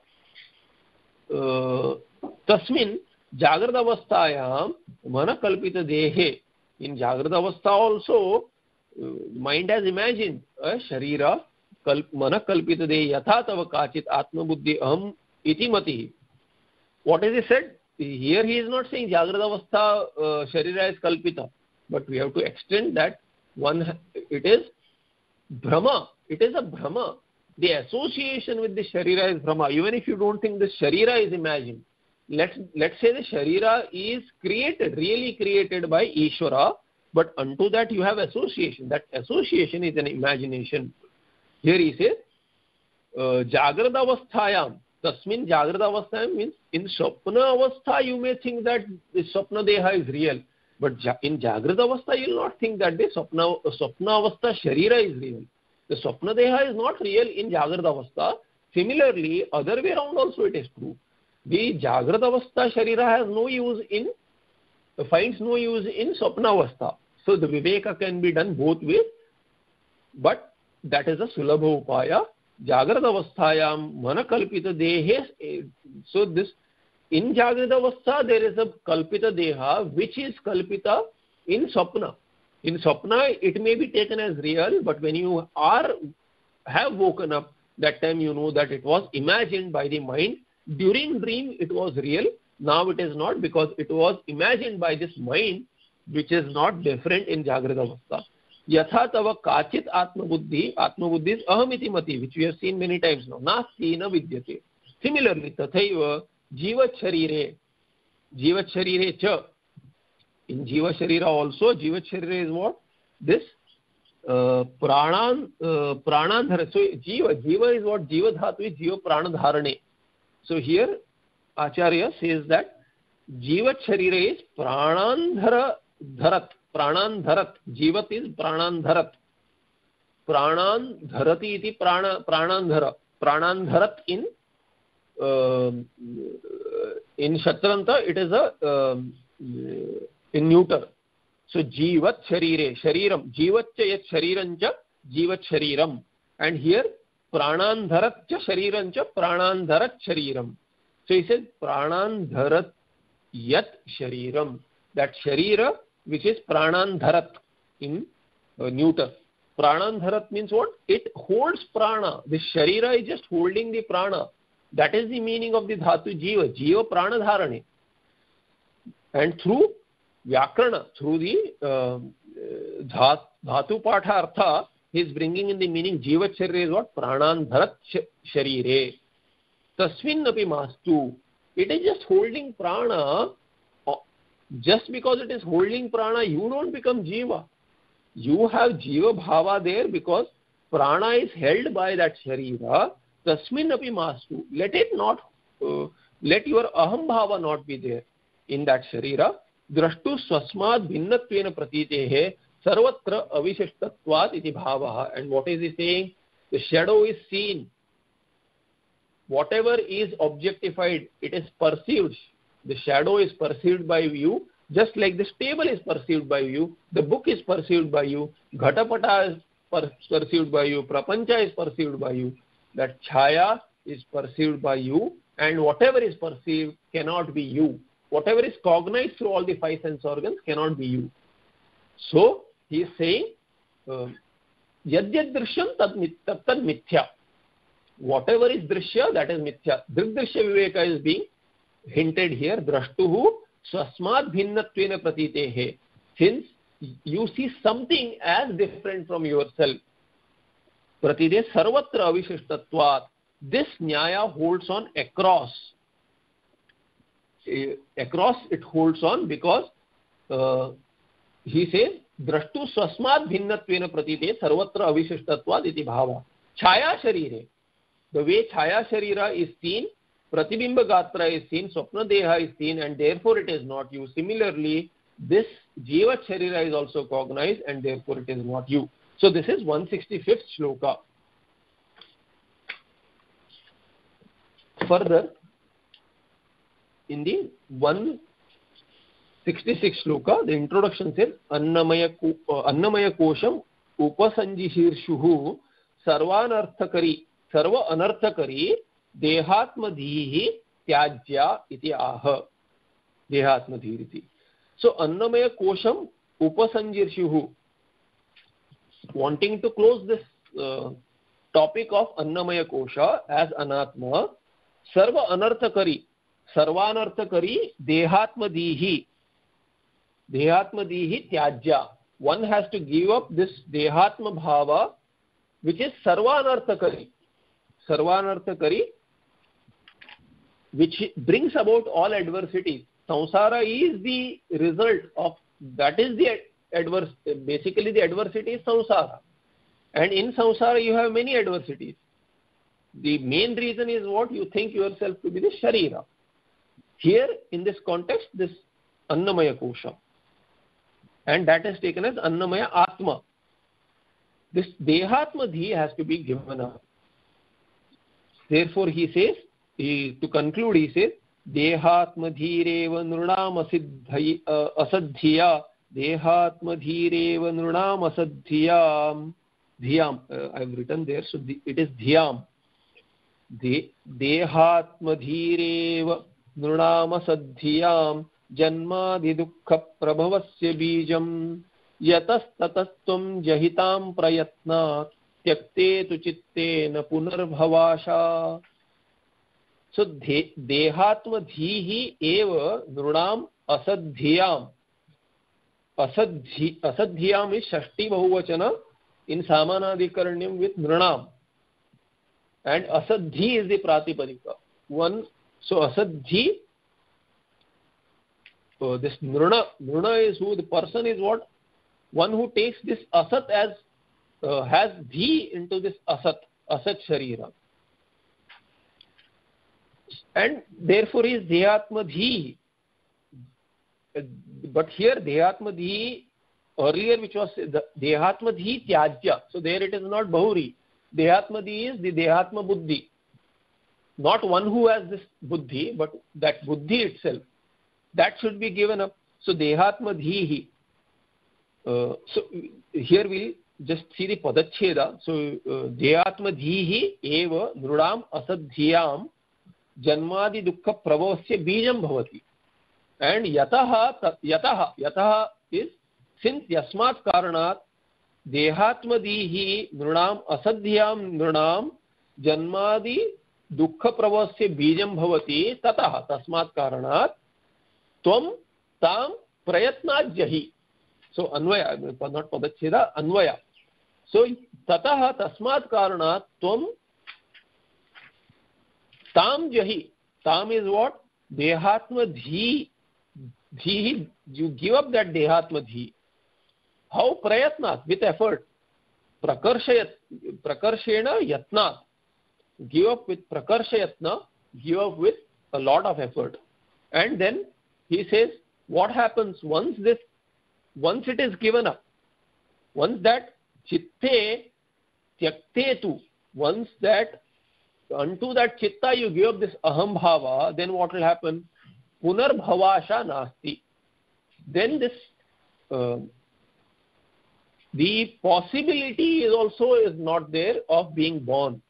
Tasmin Jagrata Avasthayam Mana Kalpita Dehe. In Jagrata Avastha also, mind has imagined a Sharira Mana Kalpita Dehe Yatha Tava Kachit Atma Buddhi Aham Iti Mati. What is he said? Here he is not saying Jagrata Avastha Sharira is Kalpita, but we have to extend that it is Brahma. It is a Brahma. The association with the Sharira is Brahma. Even if you don't think the Sharira is imagined, let's say the Sharira is really created by Ishvara, but unto that you have association. That association is an imagination. Here he says, Jagrata Avasthayam. Tasmin Jagrata Avastha means in Swapna Avastha you may think that the Swapna Deha is real, but in Jagrata Avastha you will not think that the Swapna Avastha Sharira is real. The Swapna Deha is not real in Jagrata Avastha. Similarly, other way around also it is true. The Jagrata Avastha Sharira finds no use in Swapna Avastha. So the Viveka can be done both ways, but that is a Sulabha Upaya. Jagrata Avasthayam Mana Kalpita Dehe. So this in Jagrata Avastha there is a Kalpita Deha which is Kalpita in Swapna. In Swapna it may be taken as real, but when you have woken up, that time you know that it was imagined by the mind. During dream it was real. Now it is not, because it was imagined by this mind which is not different in Jagrata Avastha. Yatha tava kachit atma buddhi is ahamiti mati, which we have seen many times now. Nasti na vidyate. Similarly, tathaiva jivat sharire cha. In Jiva Sharira also, Jiva Sharira is what? This pranandhara. So Jiva is what? Jiva dhatu is Jiva pranadharane. So here Acharya says that Jiva Sharira is pranandharat. Pranandharat. Jivat is pranandharat. Pranandharati iti pranandhara. Pranandharat in Shatranta it is a in neuter. So Jivat Sharire, Shariram, Jivatcha yat Sharirancha, Jivat Shariram. And here Pranandharatcha Sharirancha, Pranandharat Shariram. So he says Pranandharat yat Shariram. That Sharira which is Pranandharat in neuter. Pranandharat means what? It holds prana. This Sharira is just holding the prana. That is the meaning of the dhatu Jiva. Jiva pranadharane. And through Vyakarana, through the dhatu patha artha, he is bringing in the meaning Jiva Sharira is what? Pranandharat Sharire. Tasmin api mastu. It is just holding prana. Just because it is holding prana, you don't become Jiva. You have Jiva Bhava there because prana is held by that Sharira. Tasmin api mastu. Let it not, let your Aham Bhava not be there in that Sharira. Drashtu swasmad bhinnatvena pratitehe sarvatra avishishtatvat iti bhavaha. And what is he saying? The shadow is seen. Whatever is objectified, it is perceived. The shadow is perceived by you, just like this table is perceived by you, the book is perceived by you, Ghatapata is perceived by you, Prapancha is perceived by you. That Chaya is perceived by you, and whatever is perceived cannot be you. Whatever is cognized through all the five sense organs cannot be you. So he is saying, Yad yad drishyam tad mithya. Whatever is drishya, that is mithya. Drigdrishya viveka is being hinted here. Drashtuhu swasmad bhinnatvena pratitehe. Since you see something as different from yourself. Pratite sarvatra avishishtatvat. This nyaya holds on across. Across it holds on because he says drashtu swasmad bhinnatvena pratite sarvatra avishishtatvad iti bhava. Chaya sharire. The way Chaya Sharira is seen, Pratibimba Gatra is seen, Swapna Deha is seen, and therefore it is not you. Similarly, this Jiva Sharira is also cognized, and therefore it is not you. So this is 165th shloka. Further, in the 166th shloka, the introduction says, Annamaya Kosham Upasanjihirshuhu Sarvanarthakari Sarva anarthakari dehatmadhihi tyajya iti aha. Dehatmadhiriti. So Annamaya Kosham Upasanjirshuhu. Wanting to close this topic of Annamaya Kosha as Anatma, Sarva anarthakari. Sarvanarthakari dehatmadhihi. Dehatmadhihi tyajya. One has to give up this dehatma bhava which is Sarvanarthakari. Sarvanarthakari, which brings about all adversities. Samsara is the result of, that is the basically the adversity is samsara. And in samsara you have many adversities. The main reason is what? You think yourself to be the Sharira. Here in this context, this Annamaya Kosha. And that is taken as Annamaya Atma. This Dehatmadhi has to be given up. Therefore he says, to conclude he says, Dehatmadhireva nrunam asadhya. Dehatmadhireva nrunam asadhyam. Dhyam. I have written there, so it is dhyam. Dehatmadhireva nrunam asadhyam. Janmadhi dukkha prabhavasya bijam. Yatastatastvam jahitam prayatnat. Tyakte tu chitte na punarbhavasha. So dehatmadhihi eva nrunam asadhyam. Asadhyam is shashti bahuvachana in samanadikaranyam with nrunam. And asadhi is the pratipadika. One, so asadhi this nruna is who? The person is what? One who takes this asat as has dhi into this asat sharira, and therefore is dehatma dhi. But here dehatma dhi, earlier which was the dehatma dhi tyajya, so there it is not bahuri. Dehatma dhi is the dehatma buddhi, not one who has this buddhi, but that buddhi itself, that should be given up. So dehatma dhihi. So here we'll just see the padacheda. So dehatma dhihi eva nrudam asadhyam janmadi dukkha pravasya bijam bhavati. And yataha is since yasmat karanat dehatma dhihi nrudam asadhyam nrudam janmadi dukkha pravasya bijam bhavati tataha tasmat karanat tvam tam prayatnajyahi. So anvaya, not padacheda, anvaya. So tataha tasmat karanat tvam tam jahi. Tam is what? Dehatma dhi. Dhi, you give up that dehatma dhi. How? Prayatnat, with effort. Prakarshena yatnat. Give up with prakarsha-yatna, give up with a lot of effort. And then he says, what happens once it is given up? Once that chitte tyaktetu, once that unto that chitta you give up this aham bhava, then what will happen? Punar bhavasha nasti. Then this the possibility is also not there of being born.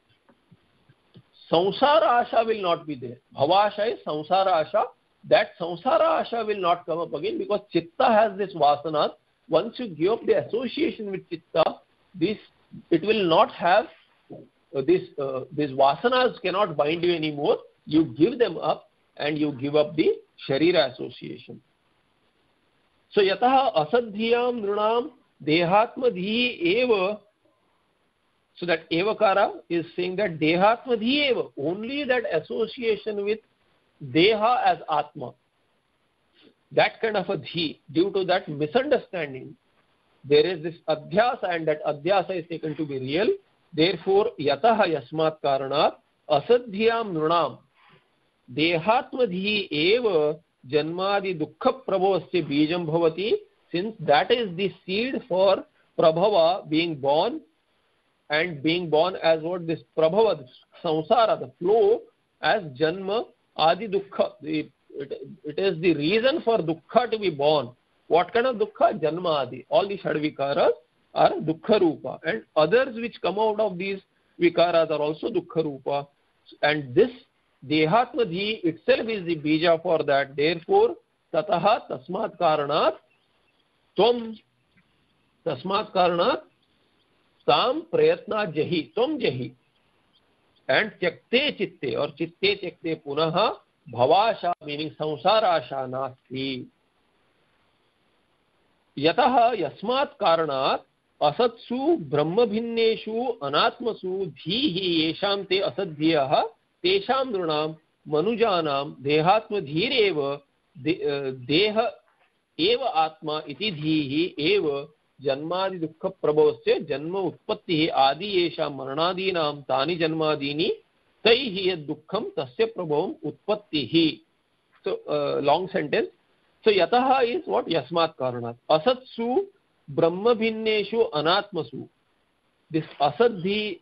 Samsara asha will not be there. Bhavasha is samsara asha. That samsara asha will not come up again because chitta has this vasana. Once you give up the association with chitta, it will not have these vasanas cannot bind you anymore. You give them up and you give up the sharira association. So yataha asadhyam nrunam dehatma dhi eva. So that evakara is saying that dehatma dhi eva, only that association with deha as atma, that kind of a dhi, due to that misunderstanding, there is this adhyasa, and that adhyasa is taken to be real. Therefore, yataha yasmat karanat asadhyam nrunam dehatma dhi eva janmadi dukkha prabhavasya bijam bhavati, since that is the seed for prabhava, being born, and being born as what? This prabhava, this samsara, the flow, as janma adi dukkha. It is the reason for dukkha to be born. What kind of dukkha? Janma adi. All the shadvikaras are dukkha rupa, and others which come out of these vikaras are also dukkha rupa. And this dehatma dhi itself is the bija for that. Therefore, tataha tasmat karanat tvam tasmat karanat tam prayatna jahi, tvam jahi, and tyakte chitte, or chitte tyakte punaha bhavasha, meaning samsara asha nasti. Yataha yasmat karanat asatsu brahma bhinneshu anatmasu dhihi yesham te asadhyah tesham nrunam manujanam dehatma dhireva deha eva atma iti dhihi eva janmadi dukkha prabhavasya janma utpatti adi yesha maranadinam tani janmadini taihi yad dukkham tasya prabhavam utpattihi. So long sentence. So yataha is what? Yasmat karanat asatsu brahma bhinneshu anatmasu. This asadhi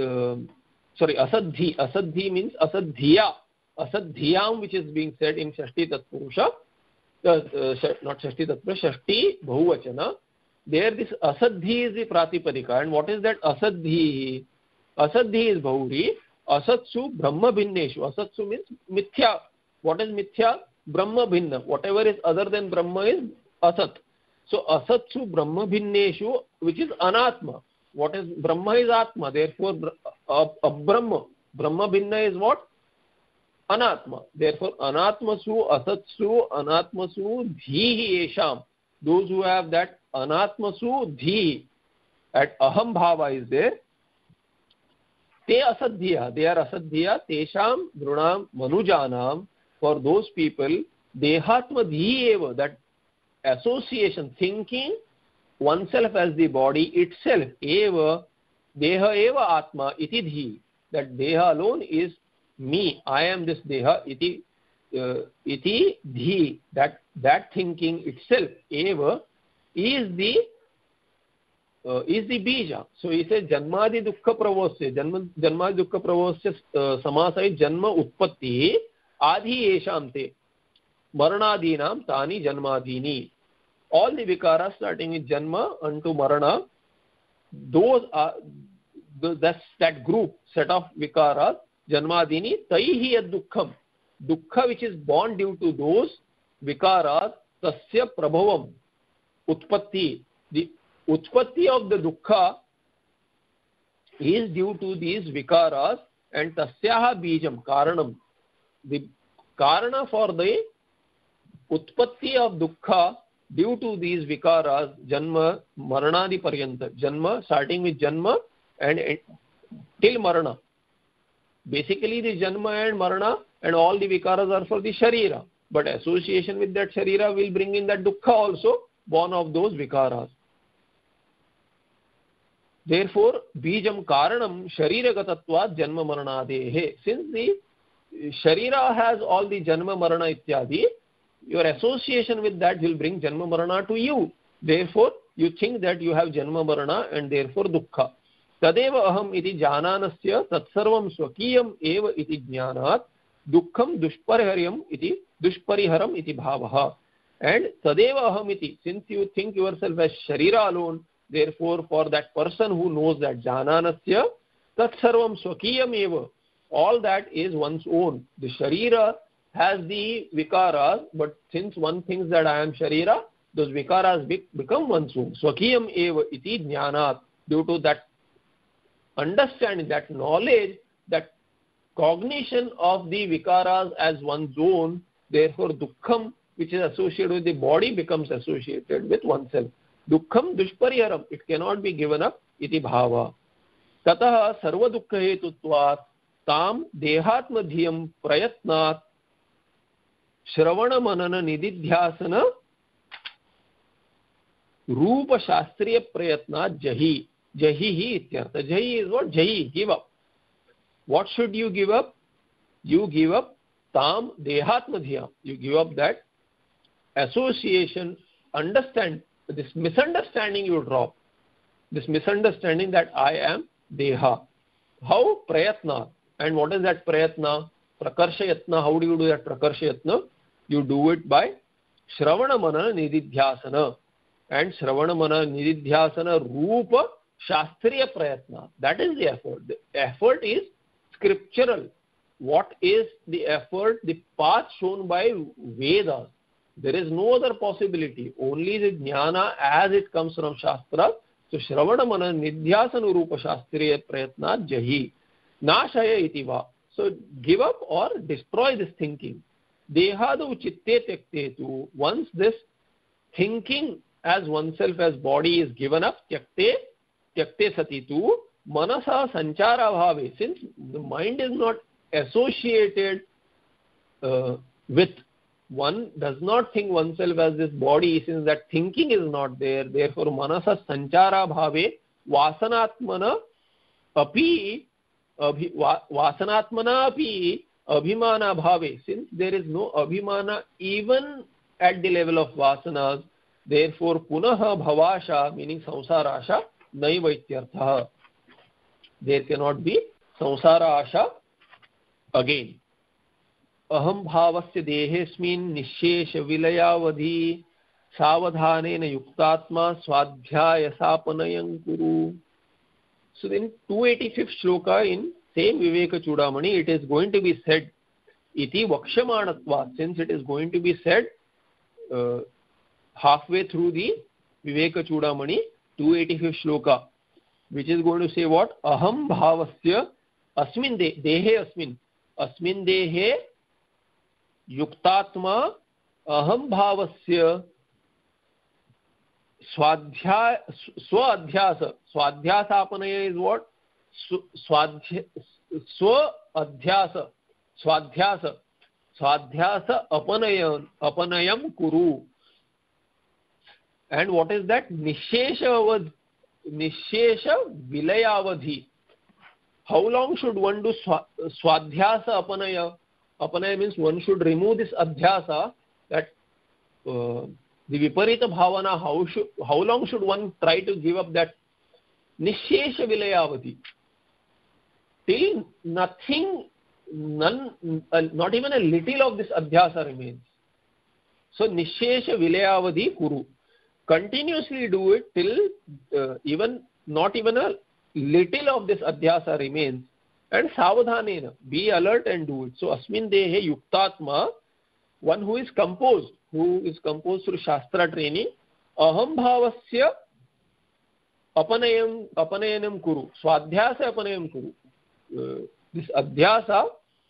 asadhi means asadhiya, asadhiyam, which is being said in shashti tatpurusha, not shashti tatpurusha, shashti bahuvachana. There this asadhi is the pratipadika. And what is that asadhi? Asadhi is bahuri. Asatsu brahma bhinneshu. Asatsu means mithya. What is mithya? Brahma bhinna. Whatever is other than Brahma is asat. So asatsu brahma bhinneshu, which is anatma. What is Brahma is atma. Therefore abrahma. Brahma bhinna is what? Anatma. Therefore anatmasu asatsu anatmasu dhihi yesham. Those who have that anatmasu dhi, at aham bhava is there, te asadhya, they are asadhya, tesham drunam manujanam, for those people dehatmadhi eva, that association, thinking oneself as the body itself, eva deha eva atma iti dhi, that deha alone is me, I am this deha, iti dhi, that thinking itself, eva, is the bija. So he says janmadi dukkha pravosya, janmadi dukkha pravosya samasai janma utpatti adi esham te maranadinam tani janmadini. All the vikaras starting with janma unto marana, those are that group, set of vikaras, janmadini, taihi ad dukkham, dukkha which is born due to those vikaras, tasya prabhavam, utpatti, the utpatti of the dukkha is due to these vikaras, and tasyaha bijam, karanam, the karana for the utpatti of dukkha due to these vikaras, janma maranadi paryanta, janma starting with janma and till marana. Basically the janma and marana and all the vikaras are for the sharira, but association with that sharira will bring in that dukkha also, born of those vikaras. Therefore bijam karanam shariragatatvat janma maranadehe. Since the sharira has all the janma marana ityadi, your association with that will bring janma marana to you. Therefore you think that you have janma marana and therefore dukkha. Tadeva aham iti jananasya tatsarvam swakiyam eva iti jnanat dukkham dushpariharam iti bhavaha. And tadeva aham iti, since you think yourself as sharira alone, therefore for that person who knows that jananasya tatsarvam swakiyam eva, all that is one's own. The sharira has the vikaras, but since one thinks that I am sharira, those vikaras become one's own. Swakiyam eva iti jnanat, due to that understanding, that knowledge, that cognition of the vikaras as one's own, therefore dukkham which is associated with the body becomes associated with oneself. Dukkham dushpariharam, it cannot be given up, iti bhava. Tataha sarva dukkha hetutvat tam dehatmadhyam prayatnat shravana manana nididhyasana rupa shastriya prayatnat jahi. Jahihi ityartha. Jahi is what? Jahi, give up. What should you give up? You give up tam dehatmadhyam. You give up that association, understand, this misunderstanding you drop. This misunderstanding that I am deha. How? Prayatna. And what is that prayatna? Prakarsha-yatna. How do you do that prakarsha-yatna? You do it by shravana manana nididhyasana. And shravana manana nididhyasana rupa shastriya prayatna. That is the effort. The effort is scriptural. What is the effort? The path shown by Vedas. There is no other possibility. Only the jnana as it comes from Shastra. So shravana manana nidhyasana rupa shastriya prayatna jahi. Nashaya itiva. So give up or destroy this thinking. Dehadu chitte tyaktetu. Once this thinking as oneself as body is given up, tyakte satitu, manasa sanchara bhave. Since the mind is not associated with, one does not think oneself as this body, since that thinking is not there, therefore manasa sanchara bhave vasanatmana api abhimana bhave. Since there is no abhimana even at the level of vasanas, therefore punaha bhavasha, meaning samsara asha, naiva ityartha. There cannot be samsara asha again. Aham bhavasya dehesmin nishesha vilayavadhi savadhanena yuktatma swadhyaya sapanayam kuru. So in 285th shloka in same Viveka Chudamani, it is going to be said iti vakshamanatva, since it is going to be said halfway through the Viveka Chudamani 285th shloka, which is going to say what? Aham bhavasya asmin dehe asmin dehe yuktatma aham bhavasya swadhyasa. Swadhyasapanaya is what? Swadhyasa. swadhyas apanayam kuru. And what is that? Nishesha vilayavadhi. How long should one do swadhyasa apanaya? Apanaya means one should remove this adhyasa, that the viparita bhavana. How long should one try to give up that nishesha vilayavadhi? Till nothing, not even a little of this adhyasa remains. So nishesha vilayavadhi kuru. Continuously do it till not even a little of this adhyasa remains. And savadhanena, be alert and do it. So asmin dehe yuktatma, one who is composed through shastra training, aham bhavasya apanayanam kuru, swadhyasa apanayam kuru. This adhyasa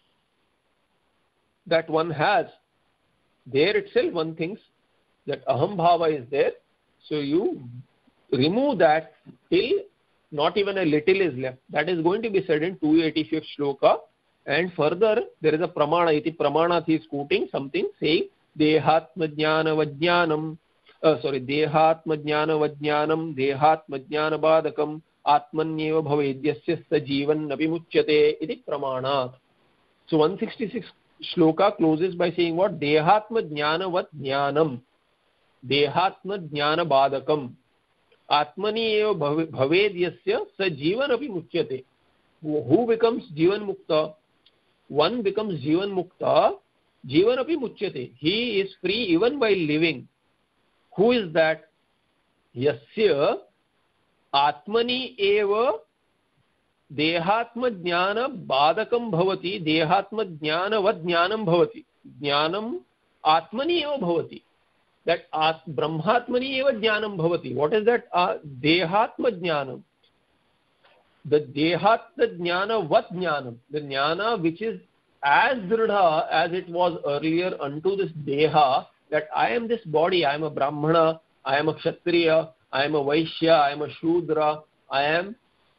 that one has, there itself one thinks that aham bhava is there, so you remove that till not even a little is left. That is going to be said in 285th shloka. And further there is a pramana. Iti pramana he is quoting something saying dehatma jnana vajnanam dehatma jnana vajnanam dehatma jnana badakam atmanyeva bhavedyasya sajivan napimuchyate iti pramana. So 166 shloka closes by saying what? Dehatma jnana vajnanam dehatma jnana badakam atmani eva bhavedyasya sa jivan api muchyate. Who becomes jivan mukta? One becomes jivan mukta, jivan api muchyate. He is free even by living. Who is that? Yasya atmani eva dehatma jnana badakam bhavati dehatma jnana vad jnanam bhavati. Jnanam atmani eva bhavati. That brahmatmani eva jnanam bhavati. What is that? Dehatma jnanam. The dehatma jnana vat jnanam. The jnana which is as dridha as it was earlier unto this deha, that I am this body, I am a brahmana, I am a kshatriya, I am a vaishya, I am a shudra, I am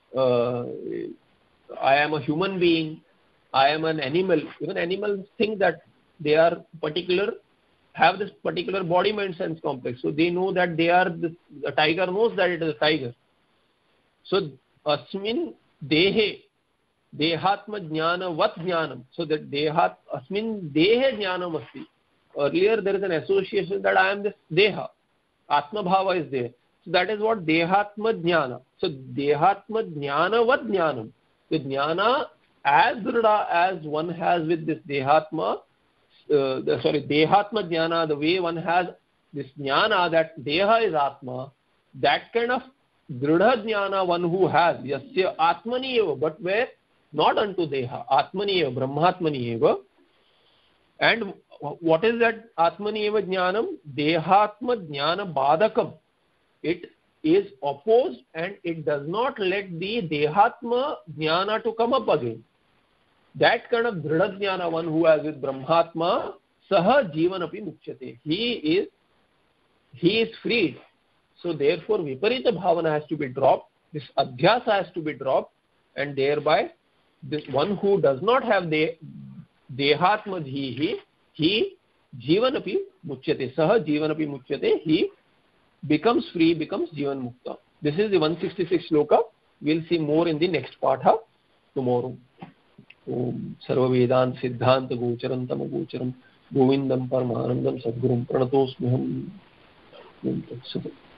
a human being, I am an animal. Even animals think that they are have this particular body mind sense complex, so they know that they are a tiger knows that it is a tiger. So asmin dehe dehatma jnana vat jnanam, so that asmin dehe jnanam asti. Earlier there is an association that I am this deha, atma bhava is there, so that is what dehatma jnana. So dehatma jnana vat jnanam, the jnana as dridha as one has with this dehatma, dehatma jnana, the way one has this jnana that deha is atma, that kind of dridha jnana one who has, yasya atmani eva, but where not unto deha, atmani eva, brahmatmani eva. And what is that atmani eva jnanam? Dehatma jnana badakam. It is opposed and it does not let the dehatma jnana to come up again. That kind of dridha jnana one who has with brahmatma, saha jivan api muchyate. He is freed. So therefore viparita bhavana has to be dropped, this adhyasa has to be dropped, and thereby this one who does not have the dehatma dhihi, he jivan api muchyate, saha jivan api muchyate, he becomes free, becomes jivan mukta. This is the 166 shloka. We'll see more in the next patha tomorrow. Om Sarva Vedant Siddhanta Gocharam Tama Gocharam Govindam Paramanandam Sadgurum Pranatosmiham.